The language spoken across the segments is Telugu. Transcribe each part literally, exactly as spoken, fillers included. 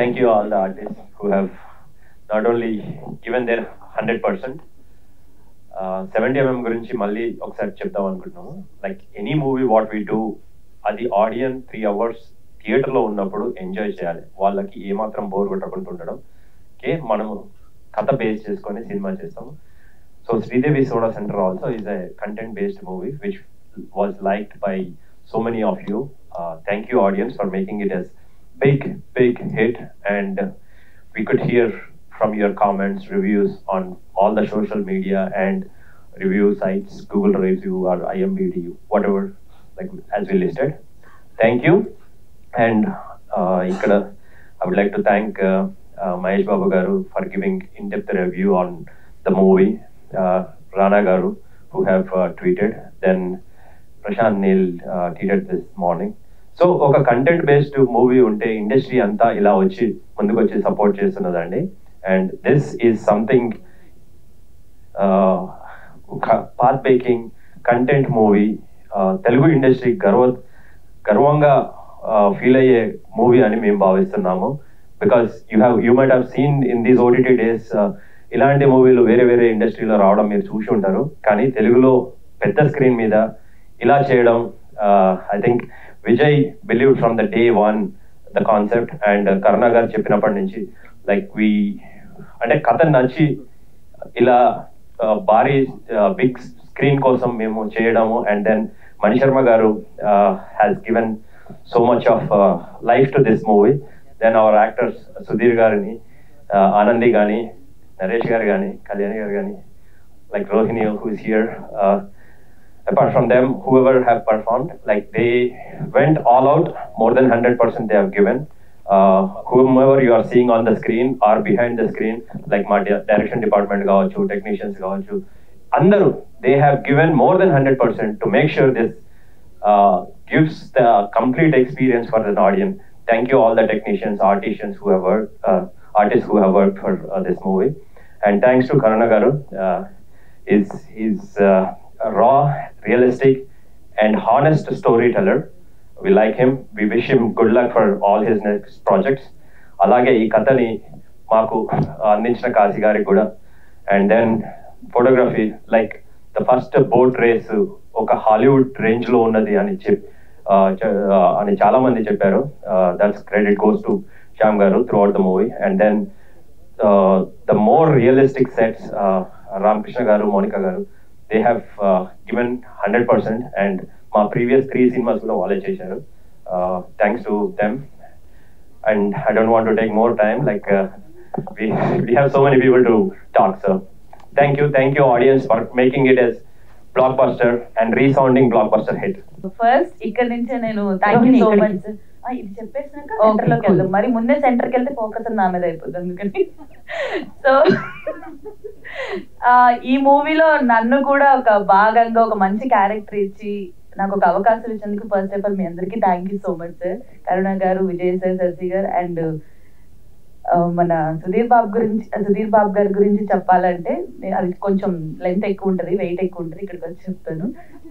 thank you all the artists who have not only given their one hundred percent. Seventy MM గురించి మళ్ళీ ఒకసారి చెప్తాం అనుకుంటున్నాము. Like any movie what we do, అది ఆడియన్స్ త్రీ అవర్స్ థియేటర్లో ఉన్నప్పుడు ఎంజాయ్ చేయాలి. వాళ్ళకి ఏమాత్రం బోర్ కొట్టకుండా ఉండడం కే మనము కథ బేస్ చేసుకొని సినిమా చేస్తాము. So Sridevi soda centre also is a content based movie which was liked by so many of you. Uh, thank you audience for making it as big big hit, and uh, we could hear from your comments, reviews on all the social media and review sites, Google review or I M D B, whatever, like as we listed. Thank you. And uh, ikkada I would like to thank uh, uh, Mahesh Babu garu for giving in-depth review on the movie, uh, Rana garu who have uh, tweeted, then Prashant Neil uh, tweeted this morning. So oka content based movie unte industry anta ila vachi munduku vachi support chestunnadandi, and this is something uh, path breaking content movie, uh, Telugu industry garva garvanga uh, feel ayye movie ani mem bhavistunnamo, because you have you might have seen in these O T T days uh, ilanti movie lu vere vere industry lo raavadam meer chusi untaru, kani telugulo pedda screen meeda ila cheyadam, uh, I think Vijay believed from the day one the concept, and uh, Karuna garu cheppinappadi nunchi like we ante katha nachi ila uh, bari uh, big screen kosam memo cheyadamu, and then Mani Sharma garu uh, has given so much of uh, life to this movie. Then our actors Sudhir garini, uh, Anandi gani, Naresh garu gani, Kalyani garu gani, like Rohini who is here, uh, apart from them, whoever have performed, like they went all out, more than one hundred percent they have given. Uh, whomever you are seeing on the screen or behind the screen, like my direction department gavachu, technicians gavachu, andaru they have given more than one hundred percent to make sure this uh, gives the complete experience for the audience. Thank you all the technicians, artisans who have worked, uh, artists who have worked for uh, this movie, and thanks to Karuna garu. Uh, is is uh, a raw, realistic and honest storyteller. We like him. We wish him good luck for all his next projects. Alage ee kathani maaku andinchina Kasi gari kuda, and then photography, like the first boat race oka Hollywood range lo unnadi ani chep ani chaala mandi chepparu. That's credit goes to Shyam garu throughout the movie. And then uh, the more realistic sets, uh, Ramkrishna garu, Monica garu, they have uh, given one hundred percent, and my previous three cinemas kuda valle chesaru. Uh, thanks to them. And I don't want to take more time, like uh, we we have so many people to talk, so thank you thank you audience for making it as blockbuster and resounding blockbuster hit. First ikkada nunche nenu thank you so much. ఆ ఇది చెప్పేసినాక సెంటర్లోకి వెళ్దాం, మరి ముందే సెంటర్కి వెళ్తే ఫోకస్ నా మీద అయిపోతుంది అందుకని. సో ఈ మూవీలో నన్ను కూడా ఒక భాగంగా ఒక మంచి క్యారెక్టర్ ఇచ్చి నాకు ఒక అవకాశం ఇచ్చేందుకు ఫస్ట్ ఆఫ్ ఆల్ మీ అందరికీ thank you so much sir. Karuna garu, Vijay sir, Shashi గారు, అండ్ మన సుధీర్ బాబు గురించి సుధీర్ బాబు గారి గురించి చెప్పాలంటే అది కొంచెం లెంత్ ఎక్కువ ఉంటుంది, వెయిట్ ఎక్కువ ఉంటుంది, ఇక్కడికి వచ్చి చెప్తాను.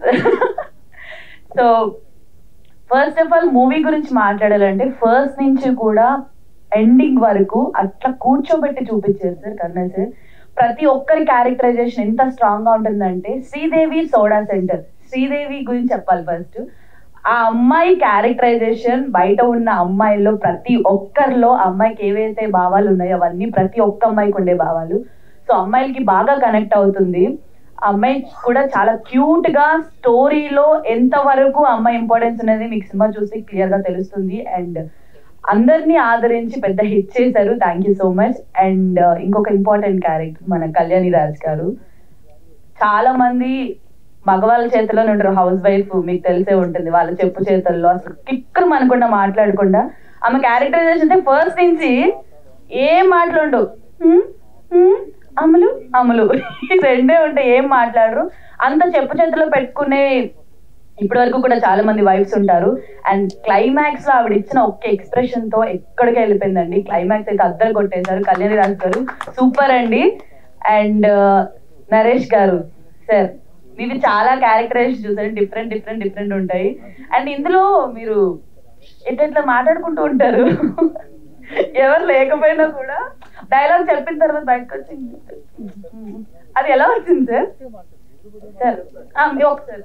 So first of all movie గురించి మాట్లాడాలంటే ఫస్ట్ నుంచి కూడా ఎండింగ్ వరకు అట్లా కూర్చోబెట్టి చూపించారు సార్ కరుణ సార్. ప్రతి ఒక్కరి క్యారెక్టరైజేషన్ ఎంత స్ట్రాంగ్ గా ఉంటుందంటే, శ్రీదేవి సోడా సెంటర్, శ్రీదేవి గురించి చెప్పాలి ఫస్ట్. ఆ అమ్మాయి క్యారెక్టరైజేషన్ బయట ఉన్న అమ్మాయిల్లో ప్రతి ఒక్కరిలో అమ్మాయికి ఏవైతే భావాలు ఉన్నాయో అవన్నీ ప్రతి ఒక్క అమ్మాయికి ఉండే భావాలు. సో అమ్మాయిలకి బాగా కనెక్ట్ అవుతుంది. అమ్మాయి కూడా చాలా క్యూట్ గా స్టోరీలో ఎంత వరకు అమ్మాయి ఇంపార్టెన్స్ అనేది మీకు సినిమా చూసి క్లియర్ గా తెలుస్తుంది. అండ్ అందరినీ ఆదరించి పెద్ద హిట్ చేశారు, thank you so much. And ఇంకొక ఇంపార్టెంట్ క్యారెక్టర్ మన కళ్యాణి రాజ్ గారు. చాలా మంది మగవాళ్ళ చేతిలోనే ఉంటారు, హౌస్ వైఫ్ మీకు తెలిసే ఉంటుంది, వాళ్ళ చెప్పు చేతుల్లో అసలు కిక్కరు మనకుండా మాట్లాడకుండా ఆమె క్యారెక్టరైజేషన్ అయితే ఫస్ట్ నుంచి ఏం మాట్లాడు అమలు అమలు ఈ రెండే ఉంటాయి, ఏం మాట్లాడరు. అంత చెప్పు చేతిలో పెట్టుకునే ఇప్పటి వరకు కూడా చాలా మంది వైఫ్స్ ఉంటారు. అండ్ క్లైమాక్స్ లో ఆవిడ ఇచ్చిన ఒక్క ఎక్స్ప్రెషన్ తో ఎక్కడికి వెళ్ళిపోయిందండి. క్లైమాక్స్ అయితే అద్దరు కొట్టేశారు. కళ్యాణి రాజ్ గారు సూపర్ అండి. అండ్ నరేష్ గారు సార్, మీవి చాలా క్యారెక్టరైజేషన్ చూసారు, డిఫరెంట్ డిఫరెంట్ డిఫరెంట్ ఉంటాయి. అండ్ ఇందులో మీరు ఎట్లా మాట్లాడుకుంటూ ఉంటారు, ఎవరు లేకపోయినా కూడా డైలాగ్ చెప్పిన తర్వాత బయటకు వచ్చింది. అది ఎలా వచ్చింది సార్? సార్ ఒకసారి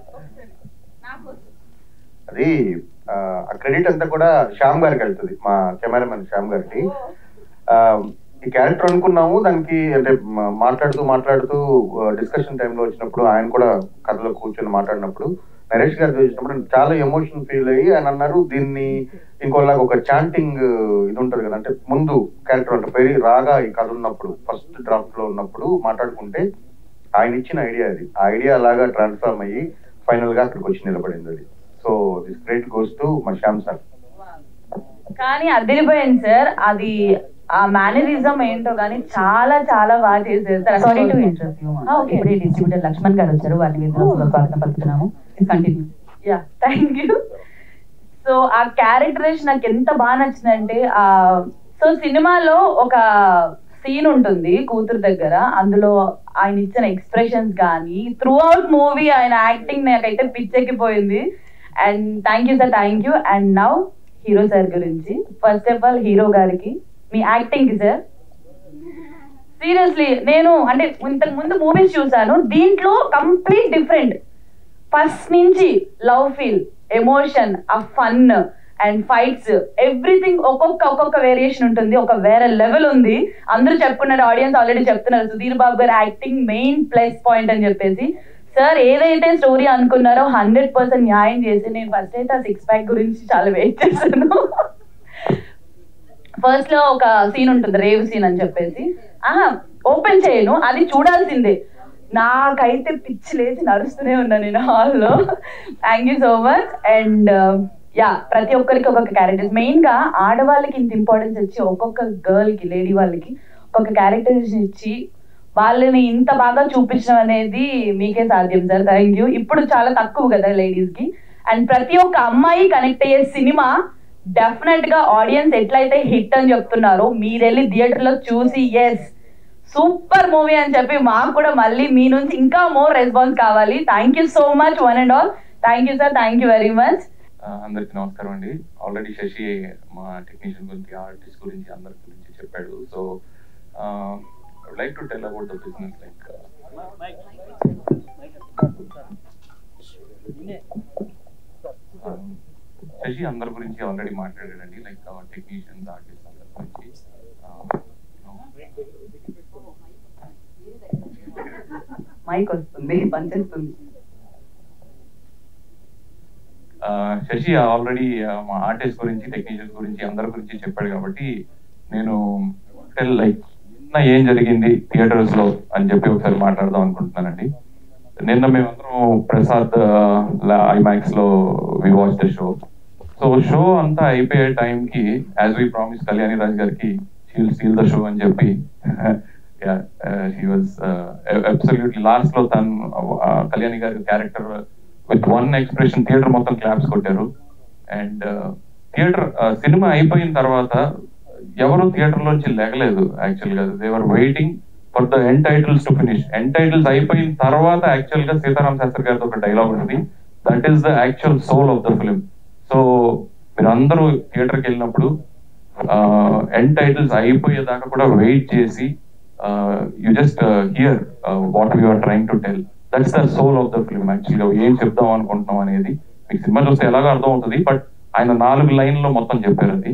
అది క్రెడిట్ అంతా కూడా శ్యామ్ గారికి వెళ్తుంది, మా కెమెరామెన్ శ్యామ్ గారికి. ఈ క్యారెక్టర్ అనుకున్నాము, దానికి అంటే మాట్లాడుతూ మాట్లాడుతూ డిస్కషన్ టైంలో వచ్చినప్పుడు ఆయన కూడా కథలో కూర్చొని మాట్లాడినప్పుడు నరేష్ గారు చూసినప్పుడు చాలా ఎమోషన్ ఫీల్ అయ్యి ఆయన అన్నారు, దీన్ని ఇంకోలాగా ఒక చాంటింగ్ ఇది ఉంటుంది కదా, అంటే ముందు క్యారెక్టర్ అంటే పెరి రాగా ఈ కథ ఉన్నప్పుడు ఫస్ట్ డ్రాఫ్ట్ లో ఉన్నప్పుడు మాట్లాడుకుంటే ఆయన ఇచ్చిన ఐడియా అది, ఆ ఐడియా అలాగా ట్రాన్స్ఫార్మ్ అయ్యి ఫైనల్ గా అక్కడికి వచ్చి నిలబడింది అది. So this great goes to మా శ్యామ్ సార్. కానీ అదిరిపోయింది సార్, అది ఆ మేనరిజం ఏంటో కానీ చాలా చాలా బాగా చేశారు sir. Sorry to interrupt you. ఇప్పుడే డిస్ట్రిబ్యూటర్ లక్ష్మణ్ గారు వచ్చారు, వారిని స్వాగతం పలుకుతున్నాము. Continue. Yeah thank you. So ఆ క్యారెక్టరేషన్ నాకు ఎంత బాగా నచ్చిందంటే, ఆ సో సినిమాలో ఒక సీన్ ఉంటుంది కూతురు దగ్గర, అందులో ఆయన ఇచ్చిన ఎక్స్ప్రెషన్స్ కానీ త్రూ అవుట్ మూవీ ఆయన యాక్టింగ్ నాకైతే పిచ్చెక్కిపోయింది. And thank you sir, thank you. And now hero sir గురించి. ఫస్ట్ ఆఫ్ ఆల్ హీరో గారికి మీ యాక్టింగ్ సార్ సీరియస్లీ నేను అంటే ఇంతకు ముందు మూవీస్ చూసాను, దీంట్లో కంప్లీట్ డిఫరెంట్. ఫస్ట్ నుంచి లవ్ ఫీల్, ఎమోషన్, ఆ ఫన్ అండ్ ఫైట్స్, ఎవ్రీథింగ్ ఒక్కొక్క ఒక్కొక్క వేరియేషన్ ఉంటుంది, ఒక వేరే లెవెల్ ఉంది. అందరూ చెప్పుకున్నారు, ఆడియన్స్ ఆల్రెడీ చెప్తున్నారు సుధీర్ బాబు గారు యాక్టింగ్ మెయిన్ ప్లస్ పాయింట్ అని చెప్పేసి. సార్ ఏదైతే స్టోరీ అనుకున్నారో హండ్రెడ్ పర్సెంట్ న్యాయం చేసి, నేను ఫస్ట్ అయితే ఆ సిక్స్ ప్యాక్ గురించి చాలా వెయిట్ చేశాను. ఫస్ట్ లో ఒక సీన్ ఉంటుంది, రేవ్ సీన్ అని చెప్పేసి, ఆహా ఓపెన్ చేయను, అది చూడాల్సిందే. నాకైతే పిచ్చి లేచి నడుస్తూనే ఉన్నా నేను హాల్లో. Thank you so much. And yeah ప్రతి ఒక్కరికి ఒక్కొక్క క్యారెక్టర్స్, మెయిన్ గా ఆడవాళ్ళకి ఇంత ఇంపార్టెన్స్ ఇచ్చి ఒక్కొక్క గర్ల్ కి, లేడీ వాళ్ళకి ఒక్కొక్క క్యారెక్టర్స్ ఇచ్చి వాళ్ళని ఇంత బాగా చూపించడం అనేది మీకే సాధ్యం సార్. Thank you. ఇప్పుడు చాలా తక్కువ కదా లేడీస్ కి. అండ్ ప్రతి ఒక్క అమ్మాయి కనెక్ట్ అయ్యే సినిమా డెఫినెట్ గా ఆడియన్స్ ఎట్లయితే హిట్ అని చెప్తున్నారో, మీరు వెళ్ళి థియేటర్ లో చూసి ఎస్ సూపర్ మూవీ అని చెప్పి మాకు కూడా మళ్ళీ మీ నుంచి ఇంకా మోర్ రెస్పాన్స్ కావాలి. Thank you so much one and all. Thank you sir, thank you very much. అందరికి నమస్కారం అండి. ఆల్రెడీ శశి మా టెక్నీషియన్ గురించి, ఆర్టిస్ట్ గురించి, అందరి గురించి చెప్పాడు. So I would like to tell about the business. Like Sashi అందరి గురించి ఆల్రెడీ మాట్లాడాడండి, లైక్ టెక్నీషియన్స్, ఆర్టిస్ట్ అందరి గురించి. మైక్ వస్తుంది, పనిచేస్తుంది. శశి ఆల్రెడీ మా ఆర్టిస్ట్ గురించి, టెక్నీషియన్స్ గురించి, అందరి గురించి చెప్పాడు కాబట్టి నేను టెల్ లైక్ నిన్న ఏం జరిగింది థియేటర్స్ లో అని చెప్పి ఒకసారి మాట్లాడదాం అనుకుంటున్నానండి. నిన్న మేమందరం ప్రసాద్ ఐమాక్స్ లో we watch the show. So show అంతా అయిపోయే టైంకి as we promise Kalyani Raj గారికి she will steal the show అని చెప్పి షీ వాజ్ అబ్సల్యూట్లీ లాస్ట్ లో తను కళ్యాణి గారి character with one expression theatre మొత్తం క్లాప్స్ కొట్టారు. అండ్ థియేటర్ సినిమా అయిపోయిన తర్వాత ఎవరు థియేటర్ లోంచి లేగలేదు యాక్చువల్ గా. They were waiting for the end titles to finish. End titles అయిపోయిన తర్వాత యాక్చువల్ గా సీతారాం శాస్త్రి గారితో ఒక డైలాగ్ ఉంటుంది, that is the actual soul of the film. So మీరు అందరూ థియేటర్కి వెళ్ళినప్పుడు ఎండ్ టైటిల్స్ అయిపోయేదాకా కూడా వెయిట్ చేసి you just hear what you are trying to tell. That's the soul of the film. యాక్చువల్గా ఏం చెప్దాం అనుకుంటున్నాం అనేది మీకు సినిమా చూస్తే ఎలాగో అర్థం అవుతుంది, బట్ ఆయన నాలుగు లైన్లో మొత్తం చెప్పారు అది.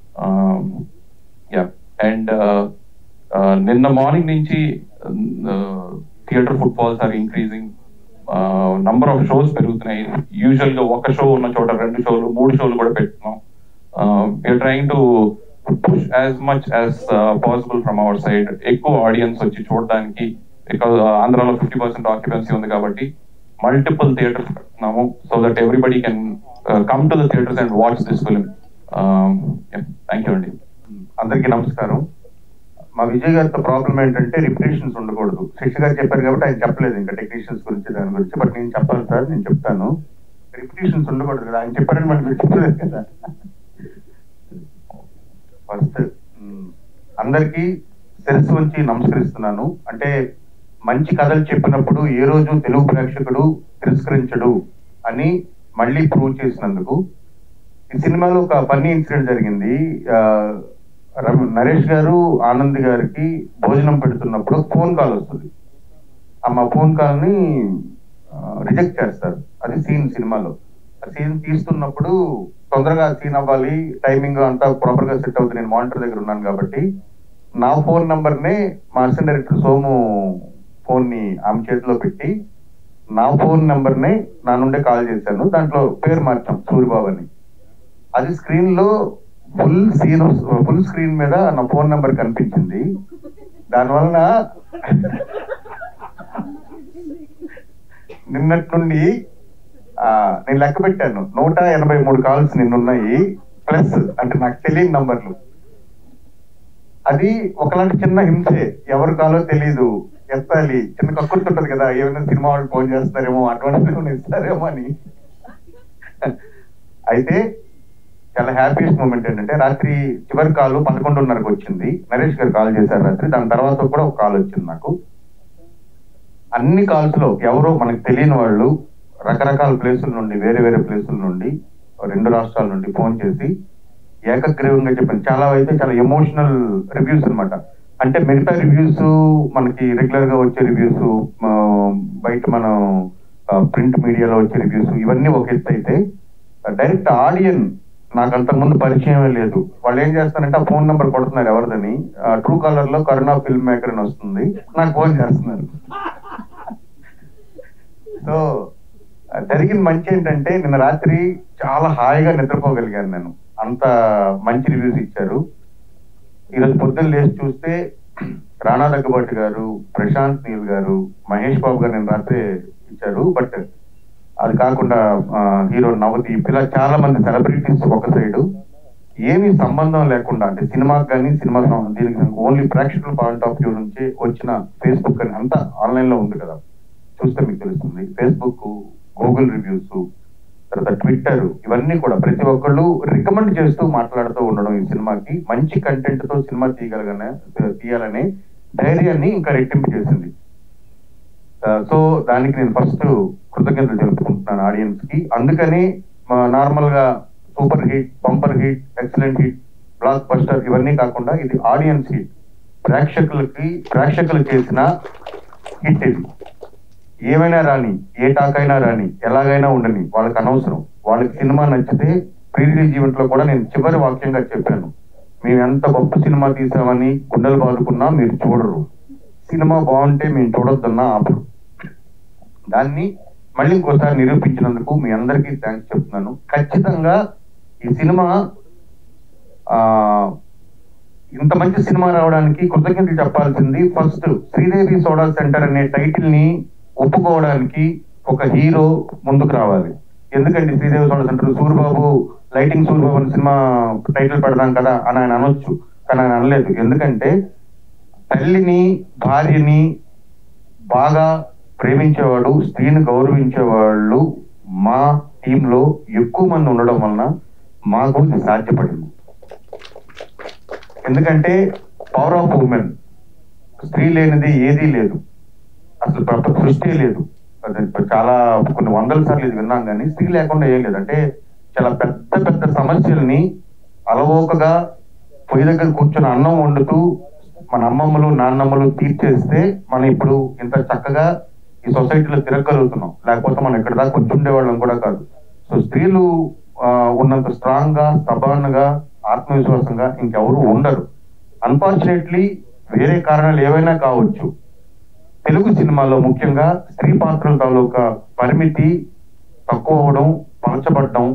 యా అండ్ నిన్న మార్నింగ్ నుంచి theatre footfalls are increasing, number of shows పెరుగుతున్నాయి. యూజువల్ గా ఒక షో ఉన్న చోట రెండు షోలు, మూడు షోలు కూడా పెడుతున్నాం. We are trying to push as much as possible from our side, ఎక్కువ ఆడియన్స్ వచ్చి చూడడానికి. బికాజ్ ఆంధ్రాలో ఫిఫ్టీ పర్సెంట్ ఆక్యుపెన్సీ ఉంది కాబట్టి మల్టిపుల్ థియేటర్స్ పెడుతున్నాము, so that everybody can come to the theatres and watch this film. Thank you అండి. అందరికీ నమస్కారం. మా విజయ్ గారితో ప్రాబ్లం ఏంటంటే రిపిటేషన్స్ ఉండకూడదు. శశి గారు చెప్పారు కాబట్టి ఆయన చెప్పలేదు ఇంకా టెక్నీషియన్స్ గురించి, దాని గురించి. బట్ నేను చెప్పాలి సార్, నేను చెప్తాను. రిపిటేషన్స్ ఉండకూడదు కదా, ఆయన చెప్పారని మనకి మీరు చెప్పలేదు కదా. ఫస్ట్ అందరికీ శిరస్సు ఉంచి నమస్కరిస్తున్నాను. అంటే మంచి కథలు చెప్పినప్పుడు ఏ రోజు తెలుగు ప్రేక్షకుడు తిరస్కరించడు అని మళ్ళీ ప్రూవ్ చేసినందుకు. ఈ సినిమాలో ఒక ఫన్నీ ఇన్సిడెంట్ జరిగింది. రమ- నరేష్ గారు ఆనంద్ గారికి భోజనం పెడుతున్నప్పుడు ఫోన్ కాల్ వస్తుంది. ఆ మా ఫోన్ కాల్ ని రిజెక్ట్ చేస్తారు. అది సీన్ సినిమాలో. ఆ సీన్ తీస్తున్నప్పుడు తొందరగా సీన్ అవ్వాలి, టైమింగ్ అంతా ప్రాపర్ గా సెట్ అవుతుంది. నేను మానిటర్ దగ్గర ఉన్నాను కాబట్టి నా ఫోన్ నంబర్ నే మా అసిస్టెంట్ డైరెక్టర్ సోము ఫోన్ ని ఆమె చేతిలో పెట్టి నా ఫోన్ నంబర్ నే నా నుండే కాల్ చేశాను. దాంట్లో పేరు మార్చాం సూరిబాబు అని. అది స్క్రీన్ లో ఫుల్ సీన్ ఫుల్ స్క్రీన్ మీద నా ఫోన్ నంబర్ కనిపించింది. దానివల్ల నిన్నటి నుండి ఆ నేను లెక్క పెట్టాను, నూట ఎనభై మూడు కాల్స్ నిన్నున్నాయి, ప్లస్ అంటే నాకు తెలియని నంబర్లు. అది ఒకలాంటి చిన్న హింసే. ఎవరు కాలో తెలీదు, ఎత్తాలి, చిన్న కక్కుర్తుంటది కదా, ఏమైనా సినిమా వాళ్ళు ఫోన్ చేస్తారేమో, అటువంటి ఇస్తారేమో అని. అయితే చాలా హ్యాపీయెస్ట్ మూమెంట్ ఏంటంటే రాత్రి చివరి కాల్ పదకొండున్నరకు వచ్చింది. నరేష్ గారు కాల్ చేశారు రాత్రి. దాని తర్వాత కూడా ఒక కాల్ వచ్చింది నాకు. అన్ని కాల్స్ లో ఎవరో మనకు తెలియని వాళ్ళు రకరకాల ప్లేసుల నుండి, వేరే వేరే ప్లేసుల నుండి, రెండు రాష్ట్రాల నుండి ఫోన్ చేసి ఏకగ్రీవంగా చెప్పాను. చాలా అయితే చాలా ఎమోషనల్ రివ్యూస్ అనమాట. అంటే మిగతా రివ్యూస్ మనకి రెగ్యులర్ గా వచ్చే రివ్యూస్, బయట మనం ప్రింట్ మీడియాలో వచ్చే రివ్యూస్, ఇవన్నీ ఒక ఎత్తు అయితే డైరెక్ట్ ఆడియన్ నాకు అంతకుముందు పరిచయమే లేదు. వాళ్ళు ఏం చేస్తారంటే ఆ ఫోన్ నెంబర్ కొడుతున్నారు ఎవరిదని, ట్రూ కాలర్ లో కరుణా ఫిల్మ్ మేకర్ అని వస్తుంది, నాకు ఫోన్ చేస్తున్నారు. సో జరిగిన మంచి ఏంటంటే నిన్న రాత్రి చాలా హాయిగా నిద్రపోగలిగాను నేను. అంత మంచి రివ్యూస్ ఇచ్చారు. ఈరోజు పొద్దున్న లేచి చూస్తే రాణా దగ్గుబాటి గారు, ప్రశాంత్ నీల్ గారు, మహేష్ బాబు గారు నేను రాత్రి ఇచ్చారు. బట్ అది కాకుండా హీరో నవదీప్, ఇలా చాలా మంది సెలబ్రిటీస్ ఒక సైడు, ఏమీ సంబంధం లేకుండా, అంటే సినిమాకి కానీ సినిమా దీనికి ఓన్లీ ప్రేక్షకుల పాయింట్ ఆఫ్ వ్యూ నుంచి వచ్చిన ఫేస్బుక్ అని అంతా ఆన్లైన్ లో ఉంది కదా, చూస్తే మీకు తెలుస్తుంది. ఫేస్బుక్, గూగుల్ రివ్యూస్, తర్వాత ట్విట్టర్, ఇవన్నీ కూడా ప్రతి ఒక్కళ్ళు రికమెండ్ చేస్తూ మాట్లాడుతూ ఉండడం ఈ సినిమాకి మంచి కంటెంట్ తో సినిమా తీయగలగానే తీయాలనే ధైర్యాన్ని ఇంకా రెట్టింపు చేసింది. సో దానికి నేను ఫస్ట్ కృతజ్ఞతలు తెలుపుకుంటున్నాను ఆడియన్స్ కి. అందుకని నార్మల్ గా super hit, bumper hit, excellent hit, blockbuster ఇవన్నీ కాకుండా ఇది ఆడియన్స్ హిట్, ప్రేక్షకులకి ప్రేక్షకులు చేసిన హిట్. ఇది ఏమైనా రాని, ఏ టాక్ అయినా రాని, ఎలాగైనా ఉండని, వాళ్ళకి అనవసరం. వాళ్ళకి సినిమా నచ్చితే ప్రీ రిలీజ్ ఈవెంట్ లో కూడా నేను చివరి వాక్యంగా చెప్పాను, మేము ఎంత గొప్ప సినిమా తీసామని గుండెలు బాదుకున్నా మీరు చూడరు, సినిమా బాగుంటే మేము చూడొద్దన్నా ఆపరు. దాన్ని మళ్ళీ ఇంకోసారి నిరూపించినందుకు మీ అందరికీ థ్యాంక్స్ చెప్తున్నాను. ఖచ్చితంగా ఈ సినిమా ఆ ఇంత మంచి సినిమా రావడానికి కృతజ్ఞతలు చెప్పాల్సింది ఫస్ట్ శ్రీదేవి సోడా సెంటర్ అనే టైటిల్ ని ఒప్పుకోవడానికి ఒక హీరో ముందుకు రావాలి. ఎందుకంటే Sridevi soda centre, Suribabu lighting Suribabu అని సినిమా టైటిల్ పెడదాం కదా అని ఆయన అనొచ్చు, కానీ ఆయన అనలేదు. ఎందుకంటే తల్లిని, భార్యని బాగా ప్రేమించేవాడు, స్త్రీని గౌరవించేవాళ్ళు మా టీంలో ఎక్కువ మంది ఉండడం వలన మాకు ఇది సాధ్యపడింది. ఎందుకంటే పవర్ ఆఫ్ ఉమెన్, స్త్రీ లేనిది ఏదీ లేదు, అసలు ప్రపంచ సృష్టి లేదు. చాలా కొన్ని వందల సార్లు ఇది విన్నాం, కానీ స్త్రీ లేకుండా ఏం లేదు. అంటే చాలా పెద్ద పెద్ద సమస్యల్ని అలవోకగా పొయ్యి దగ్గర కూర్చొని అన్నం వండుతూ మన అమ్మమ్మలు నాన్నమ్మలు తీర్చేస్తే మనం ఇప్పుడు ఇంత చక్కగా ఈ సొసైటీలో తిరగలుగుతున్నాం. లేకపోతే మనం ఇక్కడ దాకా వచ్చి ఉండేవాళ్ళం కూడా కాదు. సో స్త్రీలు ఉన్నంత స్ట్రాంగ్ గా, స్టబాన్ గా, ఆత్మవిశ్వాసంగా ఇంకెవరు ఉండరు. అన్ఫార్చునేట్లీ వేరే కారణాలు ఏవైనా కావచ్చు, తెలుగు సినిమాలో ముఖ్యంగా స్త్రీ పాత్రల తాలూకా పరిమితి తక్కువ అవడం, పలచబడ్డం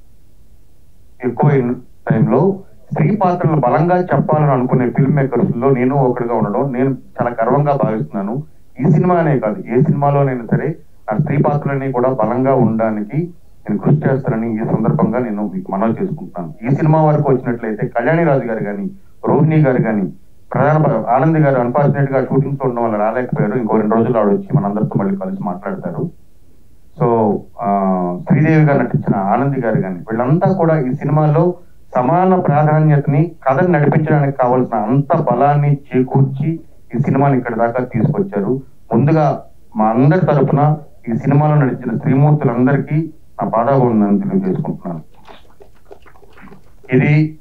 ఎక్కువైన టైంలో స్త్రీ పాత్రలు బలంగా చెప్పాలని అనుకునే ఫిల్మ్ మేకర్స్ లో నేను ఒకటిగా ఉండడం నేను చాలా గర్వంగా భావిస్తున్నాను. ఈ సినిమానే కాదు, ఏ సినిమాలోనైనా సరే ఆ స్త్రీ పాత్రలని కూడా బలంగా ఉండడానికి నేను కృషి చేస్తానని ఈ సందర్భంగా నేను మీకు మనవి చేసుకుంటున్నాను. ఈ సినిమా వరకు వచ్చినట్లయితే కళ్యాణి రాజు గారు కానీ, రోహిణి గారు కానీ, ప్రధాన ఆనంద్ గారు అన్ఫార్చునేట్ గా షూటింగ్స్ లో ఉండడం వల్ల రాలేకపోయారు. ఇంకో రెండు రోజులు ఆవిడ వచ్చి మనందరితో మళ్ళీ కలిసి మాట్లాడతారు. సో ఆ శ్రీదేవి గారు నటించిన ఆనంద్ గారు కానీ, వీళ్ళంతా కూడా ఈ సినిమాలో సమాన ప్రాధాన్యతని కథను నడిపించడానికి కావాల్సిన అంత బలాన్ని చేకూర్చి ఈ సినిమాని ఇక్కడ దాకా తీసుకొచ్చారు. ముందుగా మా అందరి తరఫున ఈ సినిమాలో నడిచిన శ్రీమూర్తులందరికీ నా పాదాభివందనం తెలియజేసుకుంటున్నాను. ఇది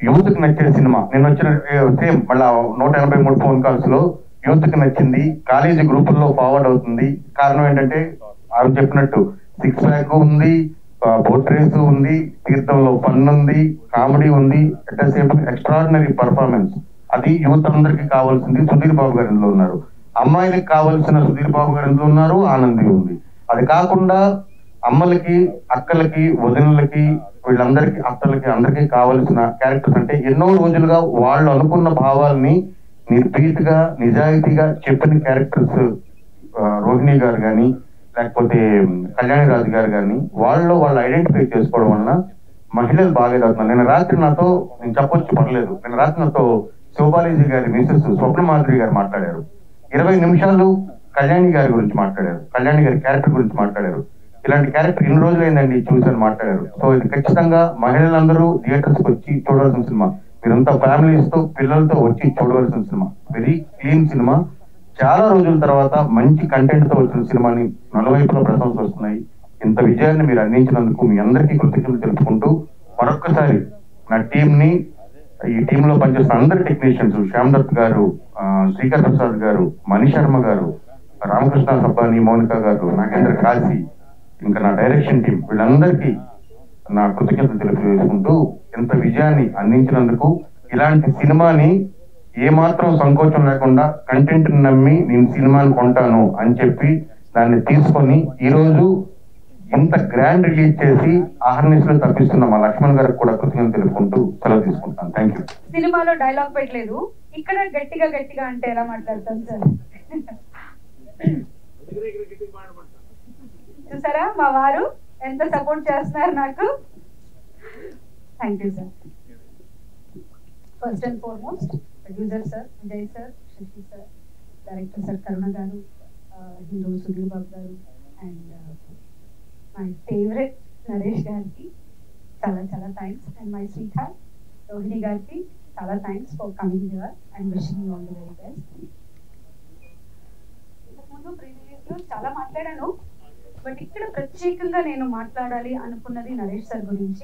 యూత్ కి నచ్చే సినిమా. నేను వచ్చిన సేమ్ మళ్ళీ నూట ఎనభై మూడు ఫోన్ కాల్స్ లో యూత్ కి నచ్చింది, కాలేజీ గ్రూపుల్లో ఫార్వర్డ్ అవుతుంది. కారణం ఏంటంటే ఆమె చెప్పినట్టు సిక్స్ ప్యాక్ ఉంది, బోట్ రేస్ ఉంది, తీర్థంలో ఫన్ ఉంది, కామెడీ ఉంది, at the same time extraordinary performance. అది యూత్ అందరికి కావాల్సింది. సుధీర్ బాబు గారు ఇందులో ఉన్నారు. అమ్మాయిలకు కావాల్సిన సుధీర్ బాబు గారు ఇందులో ఉన్నారు, ఆనంది ఉంది. అది కాకుండా అమ్మలకి, అక్కలకి, వదినలకి, వీళ్ళందరికీ, అత్తలకి, అందరికీ కావాల్సిన క్యారెక్టర్స్ అంటే ఎన్నో రోజులుగా వాళ్ళు అనుకున్న భావాల్ని నిర్భీతిగా, నిజాయితీగా చెప్పిన క్యారెక్టర్స్ రోహిణి గారు కానీ లేకపోతే కళ్యాణి రాజు గారు కానీ వాళ్ళు వాళ్ళు ఐడెంటిఫై చేసుకోవడం వలన మహిళలు బాగా ఎదుగుతున్నారు. నేను రాత్రి నాతో, నేను చెప్పొచ్చు పర్లేదు, నేను రాత్రి నాతో శోభాలేజీ గారి మిసెస్ స్వప్న మాధురి గారు మాట్లాడారు. ఇరవై నిమిషాలు కళ్యాణి గారి గురించి మాట్లాడారు, కళ్యాణి గారి క్యారెక్టర్ గురించి మాట్లాడారు. ఇలాంటి క్యారెక్టర్ ఎన్ని రోజులు అయిందండి చూసాను మాట్లాడారు. సో ఇది ఖచ్చితంగా మహిళలందరూ థియేటర్స్ కి వచ్చి చూడవలసిన సినిమా. మీరంతా ఫ్యామిలీస్ తో, పిల్లలతో వచ్చి చూడవలసిన సినిమా. Very clean cinema. చాలా రోజుల తర్వాత మంచి కంటెంట్ తో వచ్చిన సినిమాని నలువైపులా ప్రశంసలు వస్తున్నాయి. ఇంత విజయాన్ని మీరు అందించినందుకు మీ అందరికీ కృతజ్ఞతలు తెలుపుకుంటూ మరొక్కసారి నా టీం ని, ఈ టీమ్ లో పనిచేస్తున్న అందరి టెక్నీషియన్స్, శ్యామ్ దత్ గారు, శ్రీకర్ ప్రసాద్ గారు, మణి శర్మ గారు, రామకృష్ణ సబ్బాని, మౌనిక గారు, నాగేంద్ర కాశీ, ఇంకా నా డైరెక్షన్ టీం, వీళ్ళందరికీ నా కృతజ్ఞతలు తెలియజేసుకుంటూ ఇంత విజయాన్ని అందించినందుకు, ఇలాంటి సినిమాని ఏమాత్రం సంకోచం లేకుండా కంటెంట్ నమ్మి నేను సినిమాని కొంటాను అని చెప్పి దాన్ని తీసుకొని ఈరోజు ఇంత గ్రాండ్ రిలీజ్ చేసి ఆహర్నిశలు తప్పిస్తున్న మా లక్ష్మణ్ గారికి కూడా కృతజ్ఞతలు తెలుపుకుంటూ సెలవు తీసుకుంటాను. Thank you. సినిమాలో డైలాగ్ పెట్టలేదు, ఇక్కడ గట్టిగా గట్టిగా అంటే ఎలా మాట్లాడతాను సార్? చూసారా మా వారు ఎంత సపోర్ట్ చేస్తున్నారు నాకు. Thank you sir. First and foremost producer sir Vijay sir, Sashi sir, director sir Karuna garu, hero Sudheer Babu గారు, అండ్ మై ఫేవరెట్ నరేష్ గారికి చాలా చాలా thanks. And my sweetheart Rohini గారికి చాలా thanks for coming here and wishing you all the very best. ఇంతకుముందు ప్రీవియస్ లో చాలా మాట్లాడాను, బట్ ఇక్కడ ప్రత్యేకంగా నేను మాట్లాడాలి అనుకున్నది నరేష్ సార్ గురించి.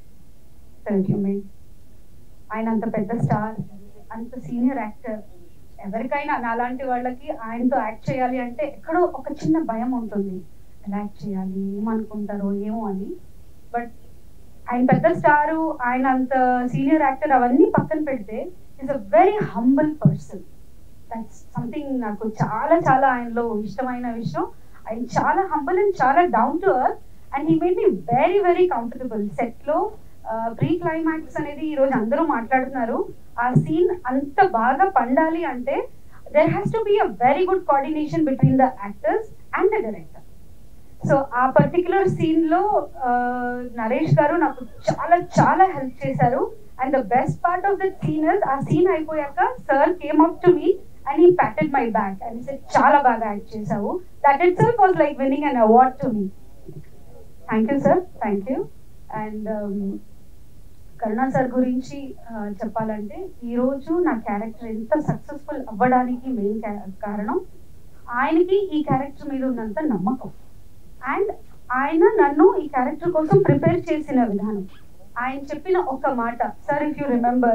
ఆయన అంత పెద్ద స్టార్, అంత సీనియర్ యాక్టర్. ఎవరికైనా నాలాంటి వాళ్ళకి ఆయనతో యాక్ట్ చేయాలి అంటే ఎక్కడో ఒక చిన్న భయం ఉంటుంది, ఎలా యాక్ట్ చేయాలి, ఏమనుకుంటారో ఏమో అని. బట్ ఆయన పెద్ద స్టారు, ఆయన అంత సీనియర్ యాక్టర్, అవన్నీ పక్కన పెడితే is a very humble person. That's something నాకు చాలా చాలా ఆయనలో ఇష్టమైన విషయం. ఆయన చాలా హంబుల్ అండ్ చాలా down to earth, and he made me very very comfortable. Set లో ప్రీ క్లైమాక్స్ అనేది ఈ రోజు అందరూ మాట్లాడుతున్నారు, ఆ సీన్ అంత బాగా పండాలి అంటే there has to be a very good coordination between the actors and the director. So ఆ పర్టిక్యులర్ సీన్ లో నరేష్ గారు నాకు చాలా చాలా హెల్ప్ చేశారు. And the best part of the scene is, ఆ సీన్ అయిపోయాక sir came up to me and he patted my back and he said చాలా బాగా యాక్ట్ చేసావు. that itself was like winning an award to me. thank you sir, thank you. and um, Karuna sir గురించి చెప్పాలంటే ఈ రోజు నా క్యారెక్టర్ ఎంత సక్సెస్ఫుల్ అవ్వడానికి మెయిన్ కారణం ఆయనకి ఈ క్యారెక్టర్ మీద ఉన్నంత నమ్మకం, అండ్ ఆయన నన్ను ఈ క్యారెక్టర్ కోసం ప్రిపేర్ చేసిన విధానం. ఆయన చెప్పిన ఒక మాట, సార్ ఇఫ్ యూ రిమెంబర్,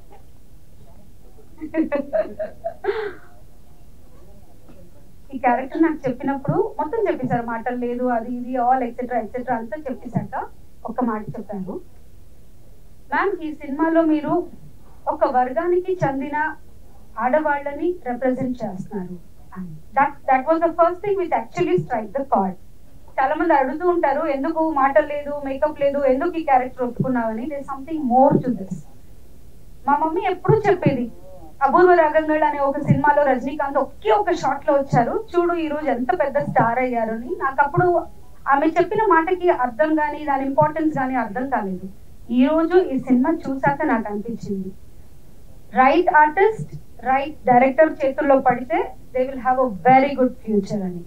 ఈ క్యారెక్టర్ నాకు చెప్పినప్పుడు మొత్తం చెప్పేశారు, మాటలు లేదు, అది ఇది ఆల్ ఎక్సెట్రా ఎక్సెట్రా అంతా చెప్పేశాక ఒక మాట చెప్పాను, మ్యామ్ ఈ సినిమాలో మీరు ఒక వర్గానికి చెందిన ఆడవాళ్ళని రిప్రజెంట్ చేస్తున్నారు. That that was the first thing which actually strike the card. చాలా మంది అడుగుతూ ఉంటారు, ఎందుకు మాటలు లేదు, మేకప్ లేదు, ఎందుకు ఈ క్యారెక్టర్ ఒప్పుకున్నావని. There something more to this. మా మమ్మీ ఎప్పుడూ చెప్పేది, అపూర్వ రాగంగళ్ అనే ఒక సినిమాలో రజనీకాంత్ ఒకే ఒక షాట్ లో వచ్చారు, చూడు ఈ రోజు ఎంత పెద్ద స్టార్ అయ్యారు అని. నాకు అప్పుడు ఆమె చెప్పిన మాటకి అర్థం కానీ దాని ఇంపార్టెన్స్ కానీ అర్థం కాలేదు. ఈ రోజు ఈ సినిమా చూసాక నాకు అనిపించింది, రైట్ ఆర్టిస్ట్, రైట్ డైరెక్టర్ చేతుల్లో పడితే they will have a very good future అని.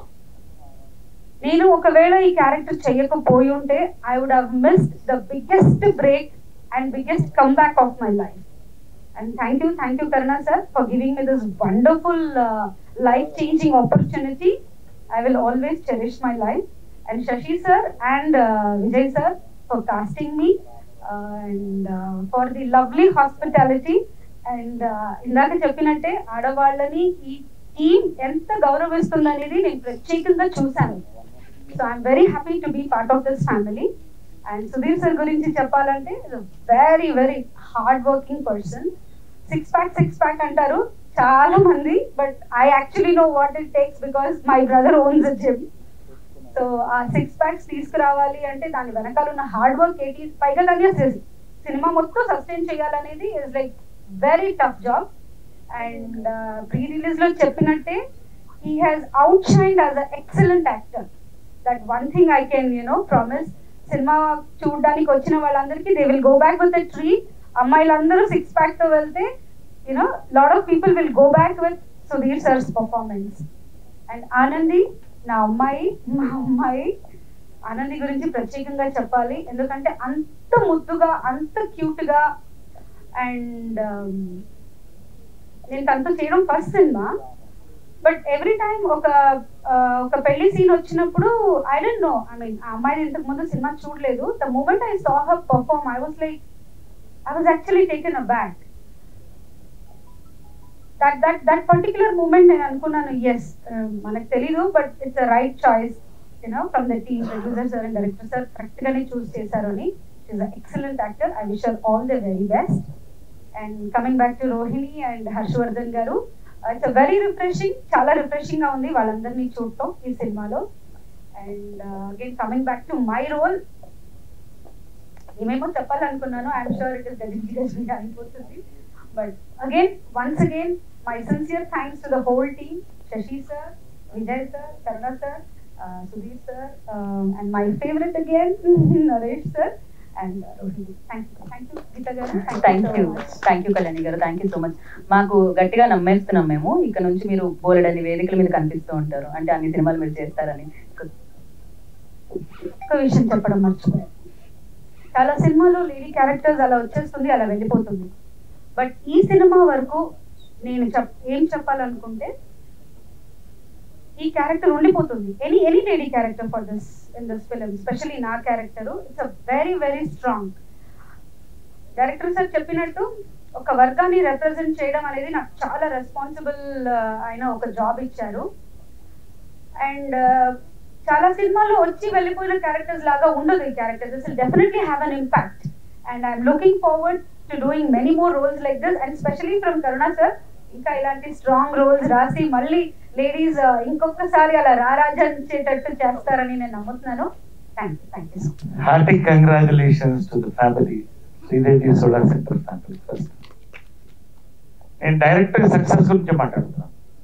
నేను ఒకవేళ ఈ క్యారెక్టర్ చేయకపోయి ఉంటే I would have missed the biggest break and biggest comeback of my life. And thank you, thank you Karuna sir for giving me this wonderful uh, life-changing opportunity. I will always cherish my life. And Shashi sir and uh, Vijay sir for casting me. And for the lovely hospitality. అండ్ ఇందాక చెప్పినట్టే ఆడవాళ్ళని ఈ టీం ఎంత గౌరవిస్తుందనేది నేను ప్రత్యేకంగా చూశాను. So I'm very happy to be part of this family. And Sudheer sir గురించి చెప్పాలంటే very very hard working person. Six pack six pack అంటారు చాలా మంది, but I actually know what it takes because my brother owns a gym. So ఆ సిక్స్ ప్యాక్స్ తీసుకురావాలి అంటే దాని వెనకాల ఉన్న హార్డ్ వర్క్ ఏంటి, పైగా కానీ సినిమా మొత్తం సస్టైన్ చేయాలనేది is like very tough job. And pre release లో చెప్పినట్టే he has outshined as a excellent actor. That one thing I can you know promise. సినిమా చూడడానికి వచ్చిన వాళ్ళందరికీ they will go back with a treat. అమ్మాయిలందరూ సిక్స్ ప్యాక్ తో వెళ్తే you know lot of people will go back with Sudheer sir's performance. And Anandi నా అమ్మాయి, మా అమ్మాయి ఆనంది గురించి ప్రత్యేకంగా చెప్పాలి, ఎందుకంటే అంత ముద్దుగా అంత క్యూట్ గా. అండ్ నేను తనతో చేయడం ఫస్ట్ సినిమా, బట్ ఎవ్రీ టైమ్ ఒక ఒక పెళ్లి సీన్ వచ్చినప్పుడు I don't know, I mean ఆ అమ్మాయి ఇంతకు ముందు సినిమా చూడలేదు. The moment I saw her perform I was like I was actually taken aback. That that that particular moment నేను అనుకున్నాను, ఎస్ మనకు తెలీదు but it's a right choice you know from the team, producer sir and director sir correct గానే చూస్ చేశారు అని. She is a excellent actor. I wish her all the very best. And coming back to Rohini and Harshavardhan garu, it's a very refreshing, చాలా రిఫ్రెషింగ్ గా ఉంది వాళ్ళందరినీ చూడటం ఈ సినిమాలో. And again coming back to my role, ఏమేమో చెప్పాలనుకున్నాను, I'm sure it is dedication అయిపోతుంది. But again once again my sincere thanks to the whole team, Sashi sir, Vijay sir, Karuna sir, Sudheer sir, and my favourite again Naresh sir and Rohini. Thank you thank you Geetha garu. Thank you thank you Kalyani garu, thank you so much. మాకు గట్టిగా నమ్మేస్తున్నాం మేము, ఇక్కడ నుంచి మీరు బోలెడన్ని వేదికల మీద కనిపిస్తూ ఉంటారు, అంటే అన్ని సినిమాలు మీరు చేస్తారని. ఒక విషయం చెప్పడం మర్చిపోయాను, చాలా సినిమాలో లేడీ క్యారెక్టర్స్ అలా వచ్చేస్తుంది, అలా వెళ్ళిపోతుంది. బట్ ఈ సినిమా వరకు నేను చెప్ ఏం చెప్పాలనుకుంటే ఈ క్యారెక్టర్ ఉండిపోతుంది. Any any lady character for this in this film, specially నా character, it's a very very strong. Director sir చెప్పినట్టు ఒక వర్గాన్ని రిప్రజెంట్ చేయడం అనేది నాకు చాలా రెస్పాన్సిబుల్ అయిన ఒక జాబ్ ఇచ్చారు. అండ్ చాలా సినిమాల్లో వచ్చి వెళ్ళిపోయిన క్యారెక్టర్స్ లాగా ఉండదు ఈ characters. This will definitely have an impact and I'm looking forward to doing many more roles like this. And specially from Karuna sir, ఇంకా ఇలాంటి స్ట్రాంగ్ రోల్స్ రాసి మళ్ళీ లేడీస్ ఇంకొకసారి అలా రారాజించేటట్టు చేస్తారని నేను నమ్ముతున్నాను. Thank you thank you so much. Hearty congratulations to the family, Sridevi solar centre family. First నేను డైరెక్టర్ సక్సెస్ గురించి మాట్లాడుతున్నాను.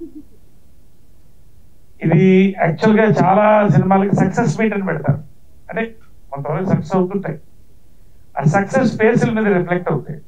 ఇది యాక్చువల్ గా చాలా సినిమాలకి సక్సెస్ మీట్ అని పెడతారు, అంటే కొంతవరకు సక్సెస్ అవుతుంటాయి, ఆ సక్సెస్ ఫేసుల మీద రిఫ్లెక్ట్ అవుతాయి.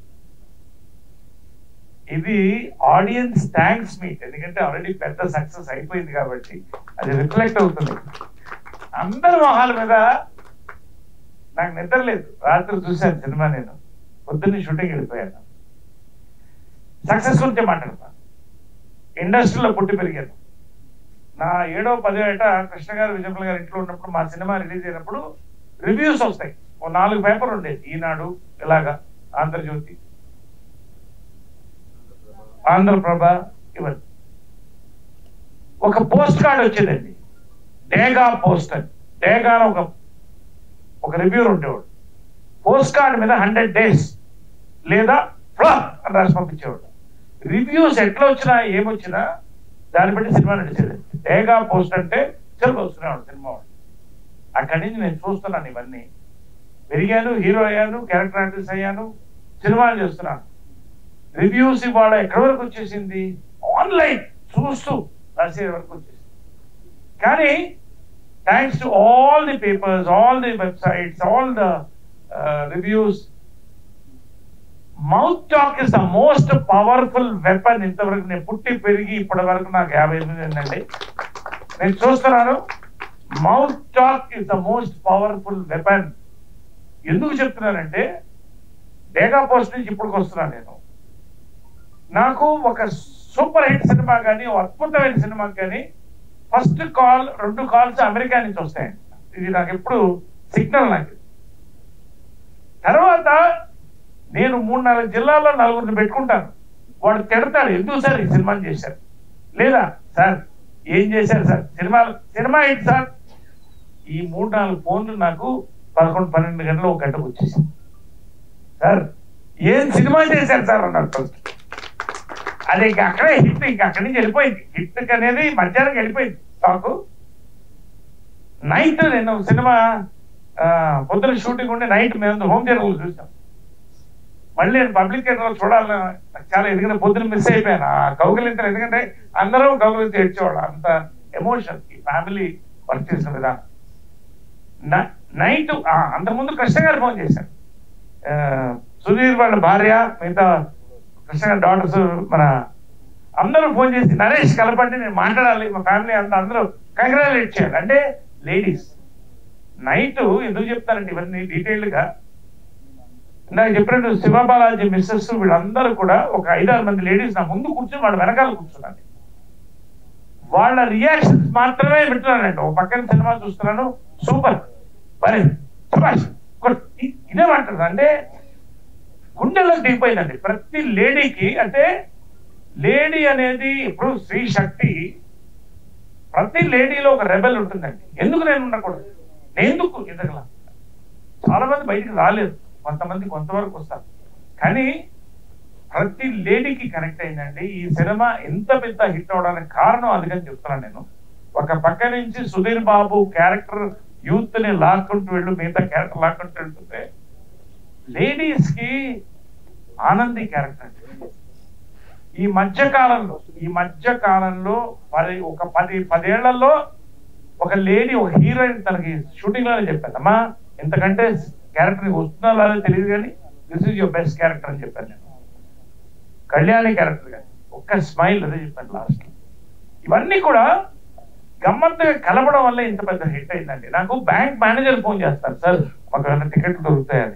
ఇది ఆడియన్స్ థ్యాంక్స్ మీట్, ఎందుకంటే ఆల్రెడీ పెద్ద సక్సెస్ అయిపోయింది కాబట్టి అది రిఫ్లెక్ట్ అవుతుంది. అందరి మొహాల మీద నాకు నిద్ర లేదు, రాత్రి చూశాను సినిమా, నేను పొద్దున్నే షూటింగ్ వెళ్ళిపోయాను. సక్సెస్ గురించి మాట్లాడతాను. ఇండస్ట్రీలో పుట్టి పెరిగాను. నా ఏడో పదో ఏట కృష్ణ గారు విజయపల్ గారు ఇంట్లో ఉన్నప్పుడు మా సినిమా రిలీజ్ అయినప్పుడు రివ్యూస్ వస్తాయి. ఓ నాలుగు పేపర్ ఉండేది, ఈనాడు, ఇలాగా ఆంధ్రజ్యోతి, ఆంధ్రప్రభ, ఇవన్నీ. ఒక పోస్ట్ కార్డ్ వచ్చేదండి, డేగా పోస్ట్ అని. డేగా ఒక ఒక రివ్యూర్ ఉండేవాడు. పోస్ట్ కార్డ్ మీద హండ్రెడ్ డేస్ లేదా ఫ్లాప్ అని రాసి పంపించేవాడు. రివ్యూస్ ఎట్లా వచ్చినా ఏమొచ్చినా దాన్ని బట్టి సినిమా నడిచేదండి. డేగా పోస్ట్ అంటే తెలుగు వస్తున్నాడు సినిమా వాడు. అక్కడి నుంచి నేను చూస్తున్నాను ఇవన్నీ, పెరిగాను, హీరో అయ్యాను, క్యారెక్టర్ ఆర్టిస్ట్ అయ్యాను, సినిమాలు చేస్తున్నాను. రివ్యూస్ ఇవాళ ఎక్కడి వరకు వచ్చేసింది, ఆన్లైన్ చూస్తూ రాసే వరకు వచ్చేసింది. కానీ thanks to all the papers, all the websites, all the reviews, mouth talk is the most powerful weapon. ఇంతవరకు నేను పుట్టి పెరిగి ఇప్పటి వరకు నాకు యాభై ఎనిమిది ఏంటండి, నేను చూస్తున్నాను. Mouth talk is the most powerful weapon. ఎందుకు చెప్తున్నానంటే డేగా పోస్ట్ నుంచి ఇప్పటికి వస్తున్నాను నేను. నాకు ఒక సూపర్ హిట్ సినిమా కానీ, అద్భుతమైన సినిమా కానీ ఫస్ట్ కాల్, రెండు కాల్స్ అమెరికా నుంచి వస్తాయండి. ఇది నాకు ఎప్పుడు సిగ్నల్. నాకు తర్వాత నేను మూడు నాలుగు జిల్లాల్లో నలుగురిని పెట్టుకుంటాను. వాడు తిడతాడు, ఎందుకు సార్ ఈ సినిమాని చేశారు, లేదా సార్ ఏం చేశారు సార్, సినిమాలు సినిమా ఏంటి సార్. ఈ మూడు నాలుగు ఫోన్లు నాకు పదకొండు పన్నెండు గంటలు ఒక గంటకు వచ్చేసింది. సార్ ఏం సినిమా చేశారు సార్ అన్నారు ఫస్ట్. అది ఇంక అక్కడే హిట్, ఇంక అక్కడి నుంచి వెళ్ళిపోయింది. హిట్ అనేది మధ్యాహ్నం వెళ్ళిపోయింది నాకు. నైట్ నేను సినిమా పొద్దున షూటింగ్ ఉండే నైట్ మేము హోమ్ థియేటర్లో చూసాం. మళ్ళీ నేను పబ్లిక్ థియేటర్లో చూడాలని నాకు చాలా, ఎందుకంటే పొద్దున మిస్ అయిపోయాను ఆ కౌగిలింతలు. ఎందుకంటే అందరూ కౌగిలింత ఏడ్చేవాళ్ళు, అంత ఎమోషన్ ఈ ఫ్యామిలీ వర్క్ చేసిన విధానం. నైట్ అంతకుముందు కృష్ణ గారు ఫోన్ చేశారు, సుధీర్ వాళ్ళ భార్య, మిగతా కృష్ణ గారి డాటర్స్, మన అందరూ ఫోన్ చేసి నరేష్ కలపండి, నేను మాట్లాడాలి, మా ఫ్యామిలీ అంతా అందరూ కంగ్రాచులేట్ చేయాలి. అంటే లేడీస్ నైట్ ఎందుకు చెప్తానండి ఇవన్నీ డీటెయిల్డ్గా, నాకు చెప్పినట్టు శివబాలాజీ మిస్సెస్ వీళ్ళందరూ కూడా ఒక ఐదారు మంది లేడీస్ నా ముందు కూర్చొని వాళ్ళ వెనకాల కూర్చున్నాను. వాళ్ళ రియాక్షన్స్ మాత్రమే వింటున్నానండి. ఒక పక్కన సినిమా చూస్తున్నాను, సూపర్ మరి సుభాష్ ఇదే మాట్లాడు. అంటే గుండెల్లో దిగిపోయిందండి ప్రతి లేడీకి. అంటే లేడీ అనేది ఇప్పుడు స్త్రీ శక్తి, ప్రతి లేడీలో ఒక రెబెల్ ఉంటుందండి. ఎందుకు నేను ఉండకూడదు, నేను ఎందుకు ఎదగల. చాలా మంది బయటికి రాలేదు, కొంతమంది కొంతవరకు వస్తారు, కానీ ప్రతి లేడీకి కనెక్ట్ అయిందండి. ఈ సినిమా ఎంత పెద్ద హిట్ అవడానికి కారణం అందుకని చెప్తున్నాను నేను. ఒక పక్క నుంచి సుధీర్ బాబు క్యారెక్టర్ యూత్ ని లాక్కుంటూ వెళ్ళు, మిగతా క్యారెక్టర్ లాక్కుంటూ వెళ్తుంటే లేడీస్ కి ఆనంది క్యారెక్టర్ అండి. ఈ మధ్య కాలంలో ఈ మధ్య కాలంలో పది ఒక పది పదేళ్లలో ఒక లేడీ, ఒక హీరోయిన్ తనకి షూటింగ్ లోనే చెప్పాను, అమ్మా ఎంతకంటే క్యారెక్టర్ వస్తున్నా లేదో తెలియదు కానీ this is your best character అని చెప్పాను నేను. కళ్యాణి క్యారెక్టర్ కానీ ఒక్క స్మైల్ అదే చెప్పాను లాస్ట్. ఇవన్నీ కూడా గమ్మత్తుగా కలపడం వల్ల ఇంత పెద్ద హిట్ అయిందండి. నాకు బ్యాంక్ మేనేజర్ ఫోన్ చేస్తారు, సార్ మాకు ఏమైనా టికెట్లు దొరుకుతాయని.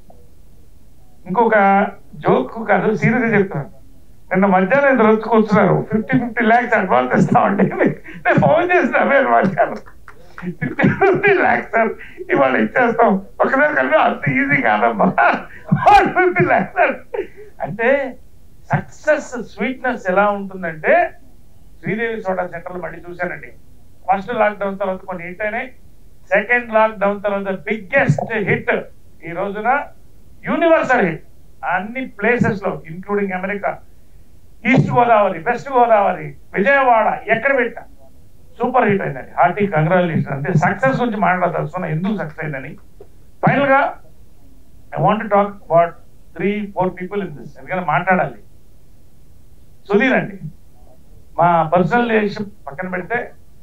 ఇంకొక జోక్ కాదు, సీరియస్ గా చెప్తున్నాను. నిన్న మధ్యాహ్నం ఇద్దరు వచ్చి కూర్చున్నారు, ఫిఫ్టీ ఫిఫ్టీ ల్యాక్స్ అడ్వాన్స్ ఇస్తామండి. నేను ఫోన్ చేసిన మీరు మధ్యాహ్నం ఫిఫ్టీ ఫిఫ్టీ ల్యాక్స్ సార్ ఇవాళ ఇచ్చేస్తాం, ఒకసారి కలిపి అంత ఈజీ కాదమ్మా ఫిఫ్టీ ల్యాక్స్ సార్. అంటే సక్సెస్ స్వీట్నెస్ ఎలా ఉంటుందంటే, శ్రీదేవి సోడా సెంటర్లు మళ్ళీ చూశానండి. ఫస్ట్ లాక్డౌన్ తర్వాత కొన్ని హిట్ అయినాయి, సెకండ్ లాక్డౌన్ తర్వాత బిగ్గెస్ట్ హిట్ ఈ రోజున యూనివర్సల్ హిట్ అన్ని ప్లేసెస్ లో, including America, east Godavari, west Godavari, Vijayawada, ఎక్కడ పెట్టా సూపర్ హిట్ అయిందండి. Hearty congratulation. అంటే సక్సెస్ గురించి మాట్లాడదలుచుకున్నా, ఎందుకు సక్సెస్ అయిందని. ఫైనల్ గా I want to talk about three four people in this, ఎందుకంటే మాట్లాడాలి. సుధీర్ అండి, మా పర్సనల్ రిలేషన్ పక్కన పెడితే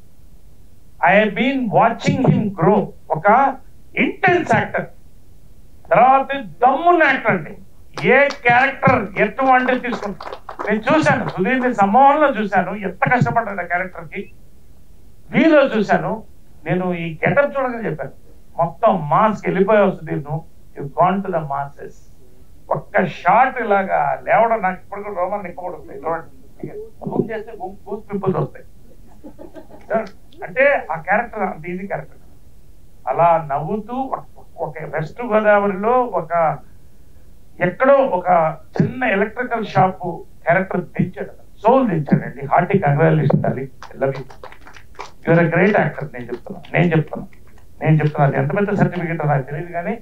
I have been watching him grow. ఒక ఇంటెన్స్ యాక్టర్, తర్వాత దమ్మున్న యాక్టర్ అండి. ఏ క్యారెక్టర్ ఎటువంటి తీసుకుంటా నేను చూశాను, సుధీర్ని సమూహంలో చూశాను, ఎంత కష్టపడ్డాడు ఆ క్యారెక్టర్ కి. వీలో చూశాను, నేను ఈ గెటప్ చూడగానే చెప్పాను, మొత్తం మాస్కి వెళ్ళిపోయావు సుధీర్, నువ్వు you gone to the masses. ఒక్క షార్ట్ ఇలాగా లేవడం నాకు ఇప్పుడు కూడా రోమాన్ని ఎక్కువడుతుంది, జూమ్ చేస్తే గూస్ పింపుల్స్ వస్తాయి. అంటే ఆ క్యారెక్టర్ అంత ఈజీ క్యారెక్టర్. అలా నవ్వుతూ ఒక వెస్ట్ గోదావరిలో ఒక ఎక్కడో ఒక చిన్న ఎలక్ట్రికల్ షాప్ క్యారెక్టర్ దించాడు, సోల్ దించాడండి. Hearty congratulation darling, love you, you're a great actor. నేను చెప్తున్నా నేను చెప్తున్నా నేను చెప్తున్నా అది ఎంత పెద్ద సర్టిఫికేట్ నాకు తెలియదు, కానీ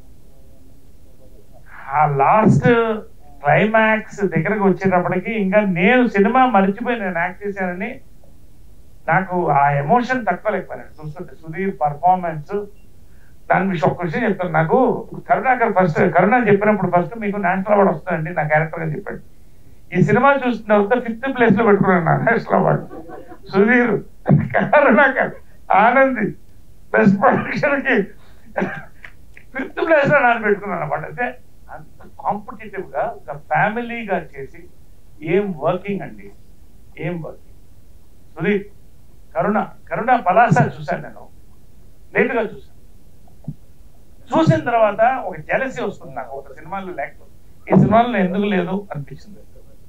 ఆ లాస్ట్ క్లైమాక్స్ దగ్గరకు వచ్చేటప్పటికి ఇంకా నేను సినిమా మర్చిపోయి నేను యాక్ట్ చేశానని నాకు ఆ ఎమోషన్ తక్కువలేకపోయాను చూస్తుంటే. సుధీర్ పర్ఫార్మెన్స్, దాని విషయం ఒక్క విషయం చెప్తాను. నాకు కరుణాకర్ ఫస్ట్ కరుణ చెప్పినప్పుడు ఫస్ట్ మీకు నేషనల్ అవార్డు వస్తుందండి నా క్యారెక్టర్ అని చెప్పాడు. ఈ సినిమా చూసిన తర్వాత ఫిఫ్త్ ప్లేస్ లో పెట్టుకున్నాను నా national award. Sudheer, Karunakar, Anandi best production కి ఫిఫ్త్ ప్లేస్ లో నాన్న పెట్టుకున్నాను అన్నమాట. అంటే అంత కాంపిటేటివ్ గా ఒక ఫ్యామిలీగా చేసి ఏం వర్కింగ్ అండి, ఏం వర్కింగ్. సుధీర్, కరుణ కరుణ పలాసా చూశాను నేను, లేటుగా చూశాను. చూసిన తర్వాత ఒక జెలసీ వస్తుంది నాకు, ఒక సినిమాలో లేకపోతే ఈ సినిమాలో ఎందుకు లేదు అనిపించింది.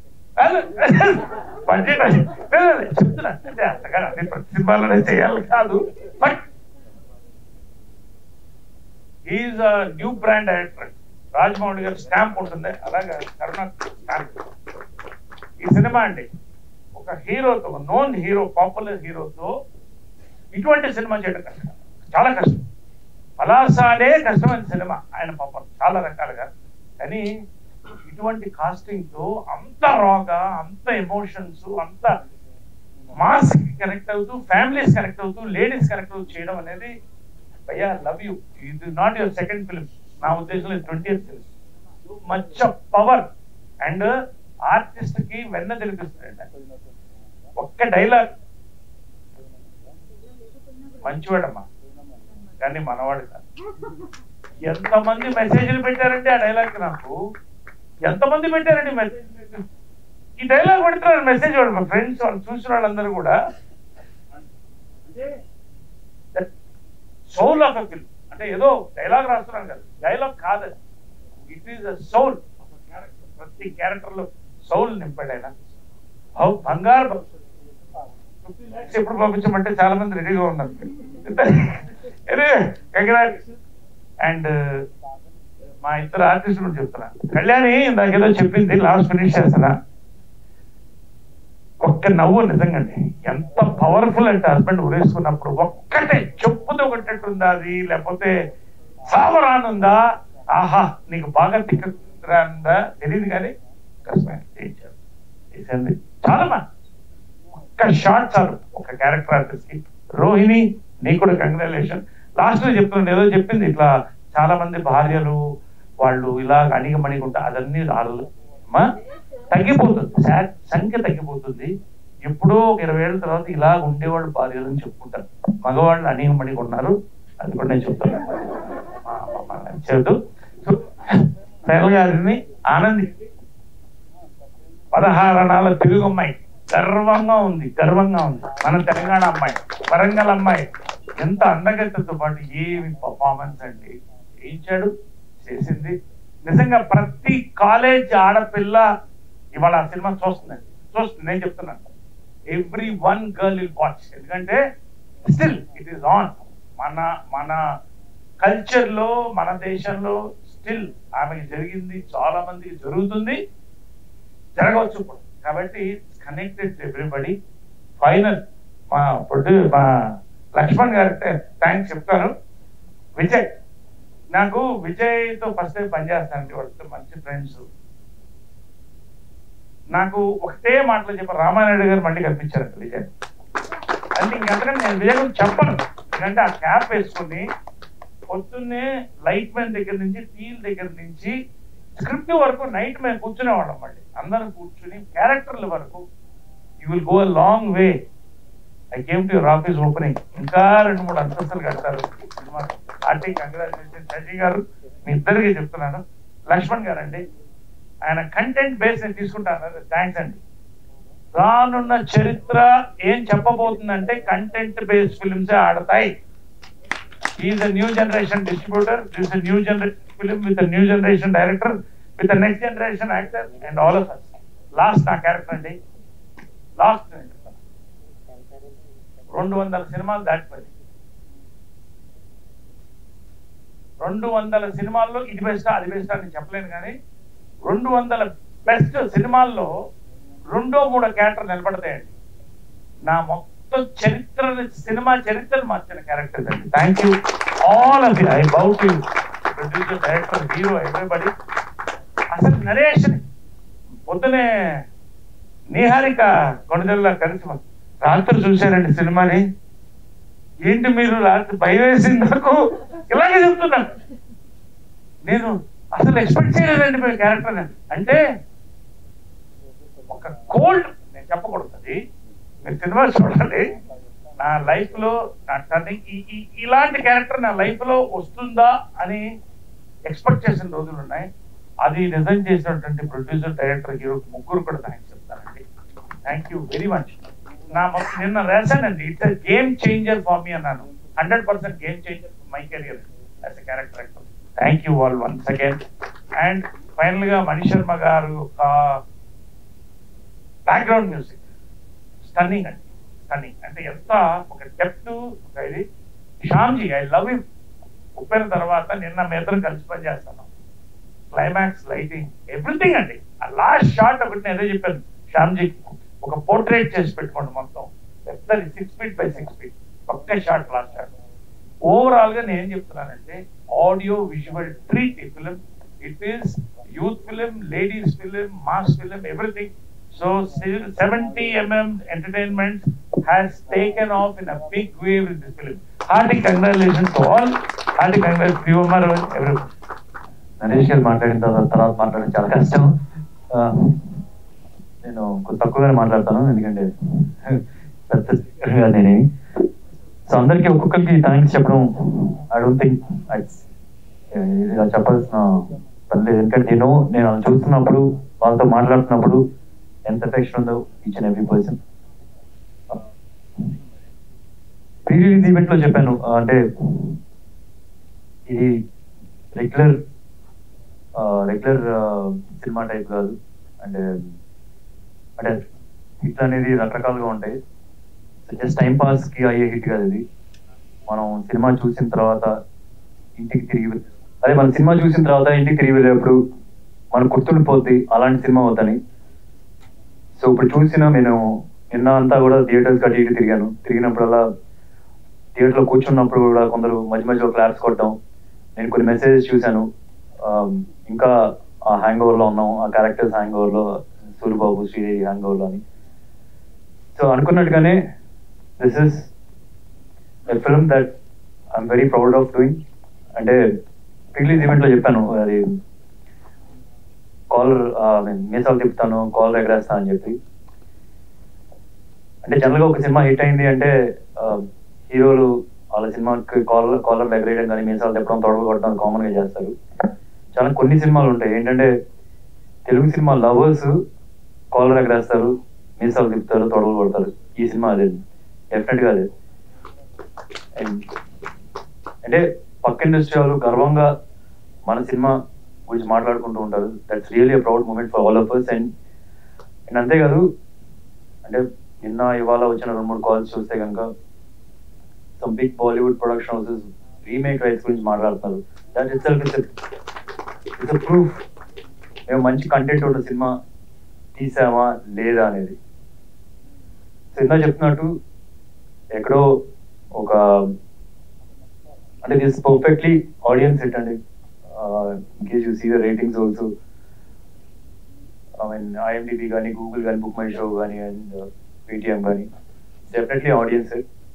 బడ్జెట్ చెప్తున్నా అంటే అంతగా అన్ని ప్రతి సినిమాలోనే చేయాలి కాదు, but he's a new brand director. Rajamouli గారి స్టాంప్ ఉంటుంది, అలాగా కరుణ స్టాంప్. ఈ సినిమా అండి ఒక హీరోతో, నోన్ హీరో, పాపులర్ హీరోతో ఇటువంటి సినిమా చేయడం కష్టం, చాలా కష్టం. పలాసానే కష్టమైన సినిమా ఆయన పాపం చాలా రకాలుగా. కానీ ఇటువంటి కాస్టింగ్ తో అంత రాగా, అంత ఎమోషన్స్, అంత మాస్ కనెక్ట్ అవుతూ, ఫ్యామిలీస్ కనెక్ట్ అవుతూ, లేడీస్ కనెక్ట్ అవుతూ చేయడం అనేది, భయ్యా లవ్ యూ, ఇది నాట్ యువర్ సెకండ్ ఫిలిం, నా ఉద్దేశంలో twentieth film. Much power and artist కి వెన్న తెలిపిస్తుంది. ఒక్క డైలాగ్, మంచివాడమ్మా కానీ మనవాడు కాదు. ఎంతమంది మెసేజ్లు పెట్టారంటే ఆ డైలాగ్ నాకు, ఎంతమంది పెట్టారండి మెసేజ్. ఈ డైలాగ్ పెడతారు మెసేజ్ వాడు, మా ఫ్రెండ్స్ వాళ్ళు చూసిన వాళ్ళందరూ కూడా. సోల్ ఆఫ్ అ ఫిల్మ్ అంటే ఏదో డైలాగ్ రాస్తున్నాను కదా, డైలాగ్ కాదు, ఇట్ ఈస్ అ సోల్. ప్రతి క్యారెక్టర్ లో సోల్ నింపాడు ఆయన. బంగారు ఎప్పుడు పంపించమంటే చాలా మంది రెడీగా ఉన్నారు. అండ్ మా ఇద్దరు ఆర్టిస్ట్ కూడా చెప్తున్నా, కళ్యాణి ఇందాకేదో చెప్పింది, లాస్ట్ ఫినిష్ చేస్తున్నా. ఒక్క నవ్వు నిజంగా ఎంత పవర్ఫుల్ అంటే హస్బెండ్ ఉరేసుకున్నప్పుడు ఒక్కటే చెప్పుతో కొట్టేట్టుందా అది, లేకపోతే సావరానుందా, ఆహా నీకు బాగా తిక్కరానుందా తెలియదు, కానీ కష్టమైన చేయించారు, చేసింది చాలా. ఒక్క షార్ట్ చాలు ఒక క్యారెక్టర్ ఆర్టిస్ట్ కి. రోహిణి నీకు కూడా కంగ్రాచులేషన్. లాస్ట్ లో చెప్తుండే ఏదో చెప్పింది, ఇట్లా చాలా మంది భార్యలు వాళ్ళు ఇలా అణిగమణిగుంటా, అదన్నీ అమ్మా తగ్గిపోతుంది, సంఖ్య తగ్గిపోతుంది. ఎప్పుడో ఒక ఇరవై ఏళ్ళ తర్వాత ఇలా ఉండేవాళ్ళు భార్యలు అని చెప్పుకుంటారు, మగవాళ్ళు అణిగమణిగా ఉన్నారు, అది కూడా నేను చెప్తాను. చెబుతూ శైల గారిని ఆనంది పదహారణాల తెలుగు అమ్మాయి, గర్వంగా ఉంది, గర్వంగా ఉంది. మన తెలంగాణ అమ్మాయి, వరంగల్ అమ్మాయి, ఎంత అందగత్తతో పాటు ఏమి పర్ఫార్మెన్స్ అండి, చేయించాడు, చేసింది. నిజంగా ప్రతి కాలేజ్ ఆడపిల్ల ఇవాళ ఆ సినిమా చూస్తుందండి, చూస్తుంది. నేను చెప్తున్నాను, every one girl will watch. ఎందుకంటే స్టిల్ ఇట్ ఈస్ ఆన్. మన మన కల్చర్ లో, మన దేశంలో స్టిల్ ఆమెకి జరిగింది, చాలా మందికి జరుగుతుంది, జరగవచ్చు కూడా. కాబట్టి కనెక్టెడ్ టు ఎవ్రీబడి. ఫైనల్ మా ప్రొడ్యూ మా లక్ష్మణ్ గారికి థ్యాంక్స్ చెప్తాను. విజయ్, నాకు విజయ్తో ఫస్ట్ టైం పనిచేస్తానండి, వాళ్ళతో మంచి ఫ్రెండ్స్. నాకు ఒకటే మాటలు చెప్పారు, రామానాయుడు గారు మళ్ళీ కనిపించారంట విజయ్ అంటే. ఇంకంతకంటే నేను విజయ్ గురించి చెప్పను, ఎందుకంటే ఆ క్యాప్ వేసుకుని పొద్దున్నే లైట్ మ్యాన్ దగ్గర నుంచి, టీల్ దగ్గర నుంచి స్క్రిప్ట్ వరకు నైట్ మేము కూర్చునేవాళ్ళం. మళ్ళీ అందరం కూర్చుని క్యారెక్టర్ల వరకు you will go a long way. I came to your office opening, ఇంకా రెండు మూడు అంతస్తులు కడతారు సినిమా. RT congratulation. శశి గారు మీ ఇద్దరికి చెప్తున్నాను. లక్ష్మణ్ గారు అండి, ఆయన కంటెంట్ బేస్ నేను తీసుకుంటాను, థ్యాంక్స్ అండి. రానున్న చరిత్ర ఏం చెప్పబోతుందంటే కంటెంట్ బేస్ ఫిల్మ్సే ఆడతాయి. Is a new generation distributor, is a new generation film with new generation director, with next generation actor and all of us. Last నా క్యారెక్టర్ అండి, లాస్ట్ రెండు వందల సినిమాలు దాటిపోయింది. రెండు వందల సినిమాల్లో ఇది బెస్ట్ అది బెస్ట్ అని చెప్పలేను, కానీ రెండు వందల బెస్ట్ సినిమాల్లో రెండో మూడో క్యారెక్టర్ నిలబడతాయండి. నా మొత్తం చరిత్ర, సినిమా చరిత్రను మార్చిన క్యారెక్టర్స్ అండి. Thank you all of you. I bow to you, producer, director, hero, everybody. అసలు నరేషన్ పొద్దునే నిహారిక కొనదల్లా కలిసి రాత్రి చూశానండి సినిమాని. ఏంటి మీరు రాత్రి భయం వేసింది నాకు, ఇలాగే చెప్తున్నాను. నేను అసలు ఎక్స్పెక్ట్ చేయలేదండి మీ క్యారెక్టర్ అంటే. ఒక కోల్డ్, నేను చెప్పకూడదు అది, మీరు సినిమా చూడాలి. నా లైఫ్ లో నా టర్నింగ్, ఇలాంటి క్యారెక్టర్ నా లైఫ్ లో వస్తుందా అని ఎక్స్పెక్ట్ చేసిన రోజులు ఉన్నాయి. అది నిజం చేసినటువంటి ప్రొడ్యూసర్, డైరెక్టర్, హీరో ముగ్గురు కూడా థ్యాంక్స్ చెప్తానండి. Thank you very much. నా నిన్న రాశానండి, it's game changer for me అన్నాను. Hundred percent game changer my career as a character actor. Thank you all once again. And final గా మణి శర్మ గారు బ్యాక్గ్రౌండ్ మ్యూజిక్ స్టన్నింగ్ అండి, స్టన్నింగ్ అంటే ఎంత ఒక డెప్త్, ఒక ఇది. Shyamji, I love you. Uppena తర్వాత నిన్న మీ ఇద్దరు కలిసి పని చేస్తున్నాం. క్లైమాక్స్, లైటింగ్, ఎవ్రీథింగ్ అండి. ఆ లాస్ట్ షాట్ ఒకటి నేను ఏదో చెప్పాను శ్యామ్జీ, ఒక పోర్ట్రేట్ చేసి పెట్టుకోండి మొత్తం పెద్దది, six feet by six feet ఒక్క షాట్, లాస్ట్ షాట్. ఓవరాల్ గా నేను ఏం చెప్తున్నానంటే ఆడియో విజువల్ ట్రీట్ ఈ film. It is youth film, ladies film, mass film, everything. So seventy millimeter entertainment has taken off in a big way with this film. Hearty congratulations to all. Hearty congratulations to you, everyone. Naresh గారు మాట్లాడిన తర్వాత తర్వాత మాట్లాడడం చాలా కష్టం. నేను కొంచెం తక్కువగానే మాట్లాడతాను ఎందుకంటే పెద్ద నేనే. సో అందరికీ ఒక్కొక్కరికి థ్యాంక్స్ చెప్పడం ఐ డోంట్ థింక్ ఇలా చెప్పాల్సిన పని లేదు. ఎందుకంటే నేను నేను వాళ్ళని చూస్తున్నప్పుడు, వాళ్ళతో మాట్లాడుతున్నప్పుడు ఎంత ఎఫెక్షన్ ఉందో each and every person. Pre release event లో చెప్పాను, అంటే ఇది రెగ్యులర్ రెగ్యులర్ సినిమా టైప్ కాదు. అంటే అంటే హిట్ అనేది రకరకాలుగా ఉంటాయి. జస్ట్ టైం పాస్ కి అయ్యే హిట్ కాదు ఇది. మనం సినిమా చూసిన తర్వాత ఇంటికి తిరిగి, అదే మనం సినిమా చూసిన తర్వాత ఇంటికి తిరిగి వెళ్ళేప్పుడు మనకు గుర్తుండిపోద్ది అలాంటి సినిమా అవుతాని. సో ఇప్పుడు చూసిన నేను నిన్న అంతా కూడా థియేటర్స్ అటు ఇటు తిరిగాను. తిరిగినప్పుడల్లా థియేటర్లో కూర్చున్నప్పుడు కూడా కొందరు మధ్య మధ్యలో క్లాప్స్ కొట్టడం, నేను కొన్ని మెసేజెస్ చూశాను. ఇంకా ఆ హ్యాంగ్ ఓవర్లో ఉన్నాం, ఆ క్యారెక్టర్స్ హ్యాంగ్ ఓవర్లో, సూర్యబాబు, శ్రీదేవి హ్యాంగ్ ఓవర్లో అని. సో అనుకున్నట్టుగానే this is a film that I'm very proud of doing. అంటే రిలీజ్ ఈవెంట్లో చెప్పాను, అది కాలర్ మీసాలు తిప్పుతాను, కాలర్ ఎగరేస్తాను అని చెప్పి. అంటే జనరల్గా ఒక సినిమా హిట్ అయింది అంటే హీరోలు వాళ్ళ సినిమాకి కాలర్ కాలర్ ఎగరేయడం కానీ, మీసాలు తిప్పడం, తొడగలు కొట్టడం కామన్గా చేస్తారు. చాలా కొన్ని సినిమాలు ఉంటాయి ఏంటంటే తెలుగు సినిమా లవర్స్ కాలర్ ఎగరేస్తారు, మీసాలు తిప్పుతారు, తొడగలు కొడతారు. ఈ సినిమా అదే, డెఫినెట్గా అదే. అండ్ అంటే పక్క ఇండస్ట్రీ వాళ్ళు గర్వంగా మన సినిమా గురించి మాట్లాడుకుంటూ ఉంటారు. That's really a proud moment for all of us. And and అంతేకాదు, అంటే నిన్న ఇవాళ వచ్చిన రెండు మూడు కాల్స్ చూస్తే కనుక some big Bollywood production houses remake rights గురించి మాట్లాడుతున్నారు. That itself it's a proof మేము మంచి కంటెంట్ ఉన్న సినిమా తీసామా లేదా అనేది. సో ఇందా చెప్తున్నట్టు ఎక్కడో ఒక అంటే దిస్ పర్ఫెక్ట్లీ ఆడియన్స్ హిట్ అండి. Uh, in case you see the ratings also, I mean I M D B కానీ, గూగుల్ కానీ, బుక్ మై షో కానీ, అండ్ పేటిఎం కానీ, డెఫినెట్లీ ఆడియన్స్.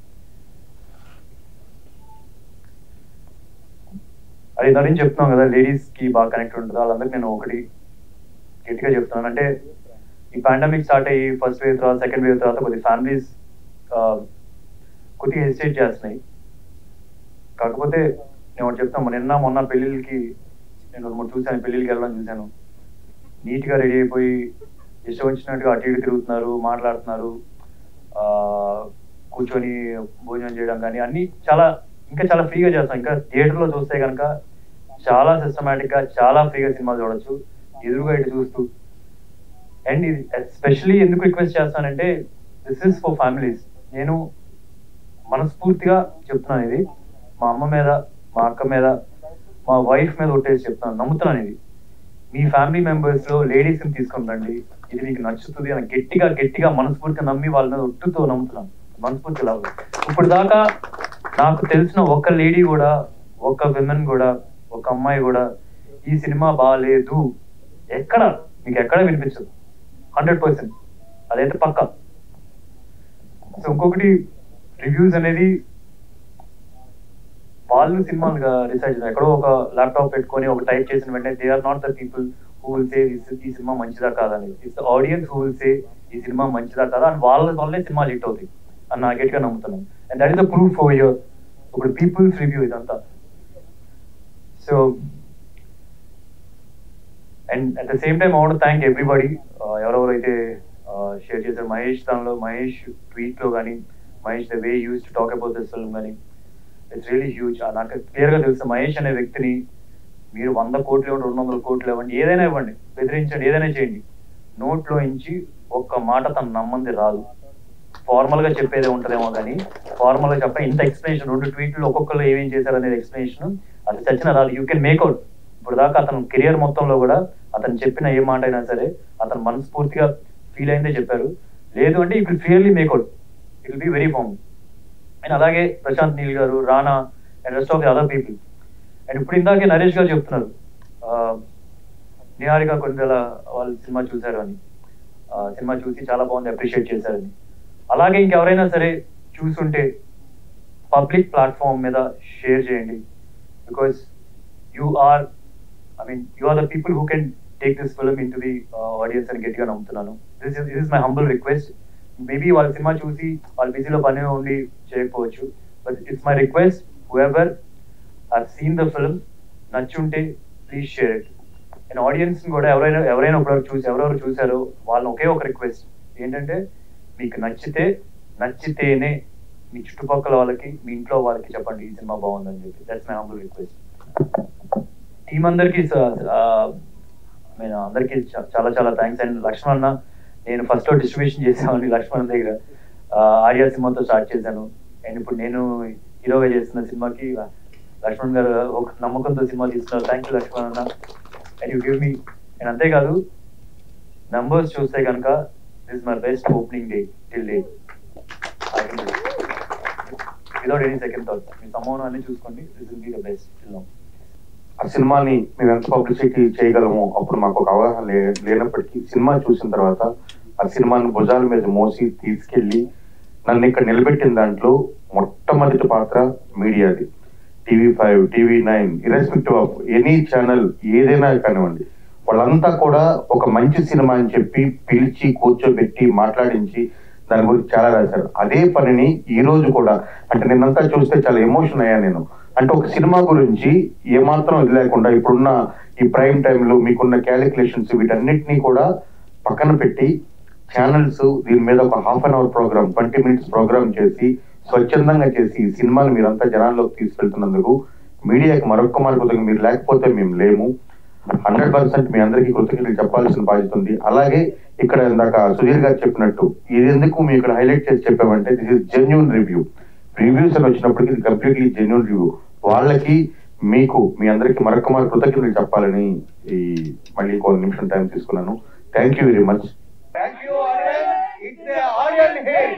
అది ఇందా నుంచి చెప్తున్నాం కదా, లేడీస్ కి బాగా కనెక్ట్ ఉంటుంది. వాళ్ళందరికీ నేను ఒకటి గట్టిగా చెప్తున్నాను, అంటే ఈ పాండమిక్ స్టార్ట్ అయ్యి ఫస్ట్ వేవ్ తర్వాత, సెకండ్ వేవ్ తర్వాత కొద్ది ఫ్యామిలీస్ కొద్దిగా హెసిటేట్ చేస్తున్నాయి. కాకపోతే నేను ఒకటి చెప్తాను, నిన్న మొన్న పెళ్ళిళ్ళకి నేను మూడు చూశాను, పెళ్ళిళ్ళకి వెళ్ళడం చూశాను. నీట్గా రెడీ అయిపోయి ఇష్టం వచ్చినట్టుగా అటు ఇటు తిరుగుతున్నారు, మాట్లాడుతున్నారు, కూర్చొని భోజనం చేయడం కానీ అన్నీ చాలా ఇంకా చాలా ఫ్రీగా చేస్తాం. ఇంకా థియేటర్లో చూస్తే కనుక చాలా సిస్టమేటిక్గా చాలా ఫ్రీగా సినిమా చూడొచ్చు ఎదురుగా ఇటు చూస్తూ. అండ్ ఇది ఎస్పెషలీ ఎందుకు రిక్వెస్ట్ చేస్తానంటే దిస్ ఇస్ ఫర్ ఫ్యామిలీస్. నేను మనస్ఫూర్తిగా చెప్తున్నాను, ఇది మా అమ్మ మీద, మా అక్క మీద, మా వైఫ్ మీద ఒట్టేసి చెప్తాను, నమ్ముతున్నాను. ఇది మీ ఫ్యామిలీ మెంబర్స్ లో లేడీస్ ని తీసుకొని రండి, ఇది మీకు నచ్చుతుంది అని గట్టిగా గట్టిగా మనస్ఫూర్తిగా నమ్మి వాళ్ళ మీద ఒట్టుతో నమ్ముతున్నాను, మనస్ఫూర్తి లాభం. ఇప్పుడు దాకా నాకు తెలిసిన ఒక్క లేడీ కూడా, ఒక్క విమెన్ కూడా, ఒక అమ్మాయి కూడా ఈ సినిమా బాగాలేదు ఎక్కడ మీకు ఎక్కడ వినిపించదు, హండ్రెడ్ పర్సెంట్ అదైతే పక్కా. సో ఇంకొకటి, రివ్యూస్ అనేది వాళ్ళు సినిమాలుగా రీసెర్చ్ ఎక్కడో ఒక ల్యాప్టాప్ పెట్టుకొని ఒక టైప్ చేసిన వెంటనే they are not the people who will say ఈ సినిమా మంచిదా కాదని. It's the audience who will say ఈ సినిమా మంచిదా కాదా అని వాళ్ళ వల్లే సినిమాలు హిట్ అవుతాయి అని నా గట్టిగా నమ్ముతున్నాను. And that is the proof for your ఇప్పుడు పీపుల్స్ రివ్యూ ఇదంతా. So and at the same time I want to thank everybody, ఎవరెవరైతే షేర్ చేశారు. మహేష్ దానిలో, మహేష్ ట్వీట్ లో కానీ, Mahesh the way use to talk about this film కానీ, ఇట్స్ రియలీ హ్యూజ్. నాకు క్లియర్గా తెలుసు మహేష్ అనే వ్యక్తిని మీరు వంద కోట్లు ఇవ్వండి, రెండు వందల కోట్లు ఇవ్వండి, ఏదైనా ఇవ్వండి, బెదిరించండి, ఏదైనా చేయండి, నోట్లో ఇంచి ఒక్క మాట తను నమ్మంది రాదు. ఫార్మల్గా చెప్పేదే ఉంటుందేమో కానీ ఫార్మల్గా చెప్ప ఇంత ఎక్స్ప్లెనేషన్, రెండు ట్వీట్లు ఒక్కొక్కరు ఏమేం చేశారు అనేది ఎక్స్ప్లెనేషన్ అది చచ్చిన రాదు. You can make out. ఇప్పుడు దాకా అతను కెరియర్ మొత్తంలో కూడా అతను చెప్పిన ఏ మాట అయినా సరే అతను మనస్ఫూర్తిగా ఫీల్ అయిందే చెప్పారు. లేదు అంటే you can clearly make out, it will be very firm. And అలాగే ప్రశాంత్ నీల్ గారు, Rana and rest of the other people. And ఇప్పుడు ఇందాకే నరేష్ గారు చెప్తున్నారు నిహారిక కొన్నివేళ వాళ్ళు సినిమా చూశారు అని, సినిమా చూసి చాలా బాగుంది అప్రిషియేట్ చేశారని. అలాగే ఇంకెవరైనా సరే చూసుంటే పబ్లిక్ ప్లాట్ఫామ్ మీద షేర్ చేయండి. Because you are I mean you are the people who can take this film into the audience అని గట్టిగా నమ్ముతున్నాను. This is this is my humble request. Maybe వాళ్ళ సినిమా చూసి వాళ్ళ బిజీలో పని ఉండి చేయకపోవచ్చు, but it's my request whoever have seen the film నచ్చుంటే please share it. And audience కూడా ఎవరైనా ఎవరైనా ఒకరు చూసి ఎవరెవరు చూసారో వాళ్ళని ఒకే ఒక రిక్వెస్ట్ ఏంటంటే మీకు నచ్చితే నచ్చితేనే మీ చుట్టుపక్కల వాళ్ళకి మీ ఇంట్లో వాళ్ళకి చెప్పండి ఈ సినిమా బాగుందని చెప్పి. That's my humble request. Team అందరికీ నేను అందరికీ చాలా చాలా థ్యాంక్స్. అండ్ లక్ష్మణ్ అన్న, నేను ఫస్ట్ లో డిస్ట్రిబ్యూషన్ చేసామని లక్ష్మణ్ దగ్గర ఆర్యా సినిమాతో స్టార్ట్ చేశాను. అండ్ ఇప్పుడు నేను హీరోగా చేస్తున్న సినిమాకి లక్ష్మణ్ గారు ఒక నమ్మకంతో సినిమా తీస్తున్నారు. థ్యాంక్ యూ లక్ష్మణ్ అన్న. And you give me. And అంతేకాదు నంబర్స్ చూస్తే కనుక this is my best opening day till day. Without any second thought మీ సంభావన అన్ని చూసుకోండి. This will be the best till now. ఆ సినిమాని మేము ఎంత పబ్లిసిటీ చేయగలమో అప్పుడు మాకు ఒక అవగాహన లే లేనప్పటికీ సినిమా చూసిన తర్వాత ఆ సినిమాని భుజాల మీద మోసి తీసుకెళ్ళి నన్ను ఇక్కడ నిలబెట్టిన దాంట్లో మొట్టమొదటి పాత్ర మీడియాది. TV five, TV nine, irrespective of any channel ఏదైనా కానివ్వండి, వాళ్ళంతా కూడా ఒక మంచి సినిమా అని చెప్పి పిలిచి కూర్చోబెట్టి మాట్లాడించి దాని గురించి చాలా రాశారు. అదే పనిని ఈ రోజు కూడా అంటే నిన్నంతా చూస్తే చాలా ఎమోషన్ అయ్యా నేను. అంటే ఒక సినిమా గురించి ఏమాత్రం ఇది లేకుండా ఇప్పుడున్న ఈ ప్రైమ్ టైంలో మీకున్న క్యాలిక్యులేషన్స్ వీటన్నిటినీ కూడా పక్కన పెట్టి ఛానల్స్ దీని మీద ఒక half an hour programme, twenty minutes programme చేసి స్వచ్ఛందంగా చేసి ఈ సినిమాని మీరంతా జనాల్లోకి తీసుకెళ్తున్నందుకు మీడియాకి మరొక మార్పు మీరు లేకపోతే మేము లేము. హండ్రెడ్ పర్సెంట్ మీ అందరికీ కృతజ్ఞతలు చెప్పాల్సిన బాధ్యత ఉంది. అలాగే ఇక్కడ ఇందాక సుధీర్ గారు చెప్పినట్టు ఇది ఎందుకు మేము ఇక్కడ హైలైట్ చేసి చెప్పామంటే this is genuine review. Reviews అని వచ్చినప్పటికీ ఇది కంప్లీట్లీ జెన్యూన్ రివ్యూ. వాళ్ళకి మీకు మీ అందరికీ మరొక మారు కృతజ్ఞతలు చెప్పాలని ఈ మళ్ళీ ఇంకో నిమిషం టైం తీసుకున్నాను. Thank you very much. Thank you, Aryan. It's the Aryan Hill.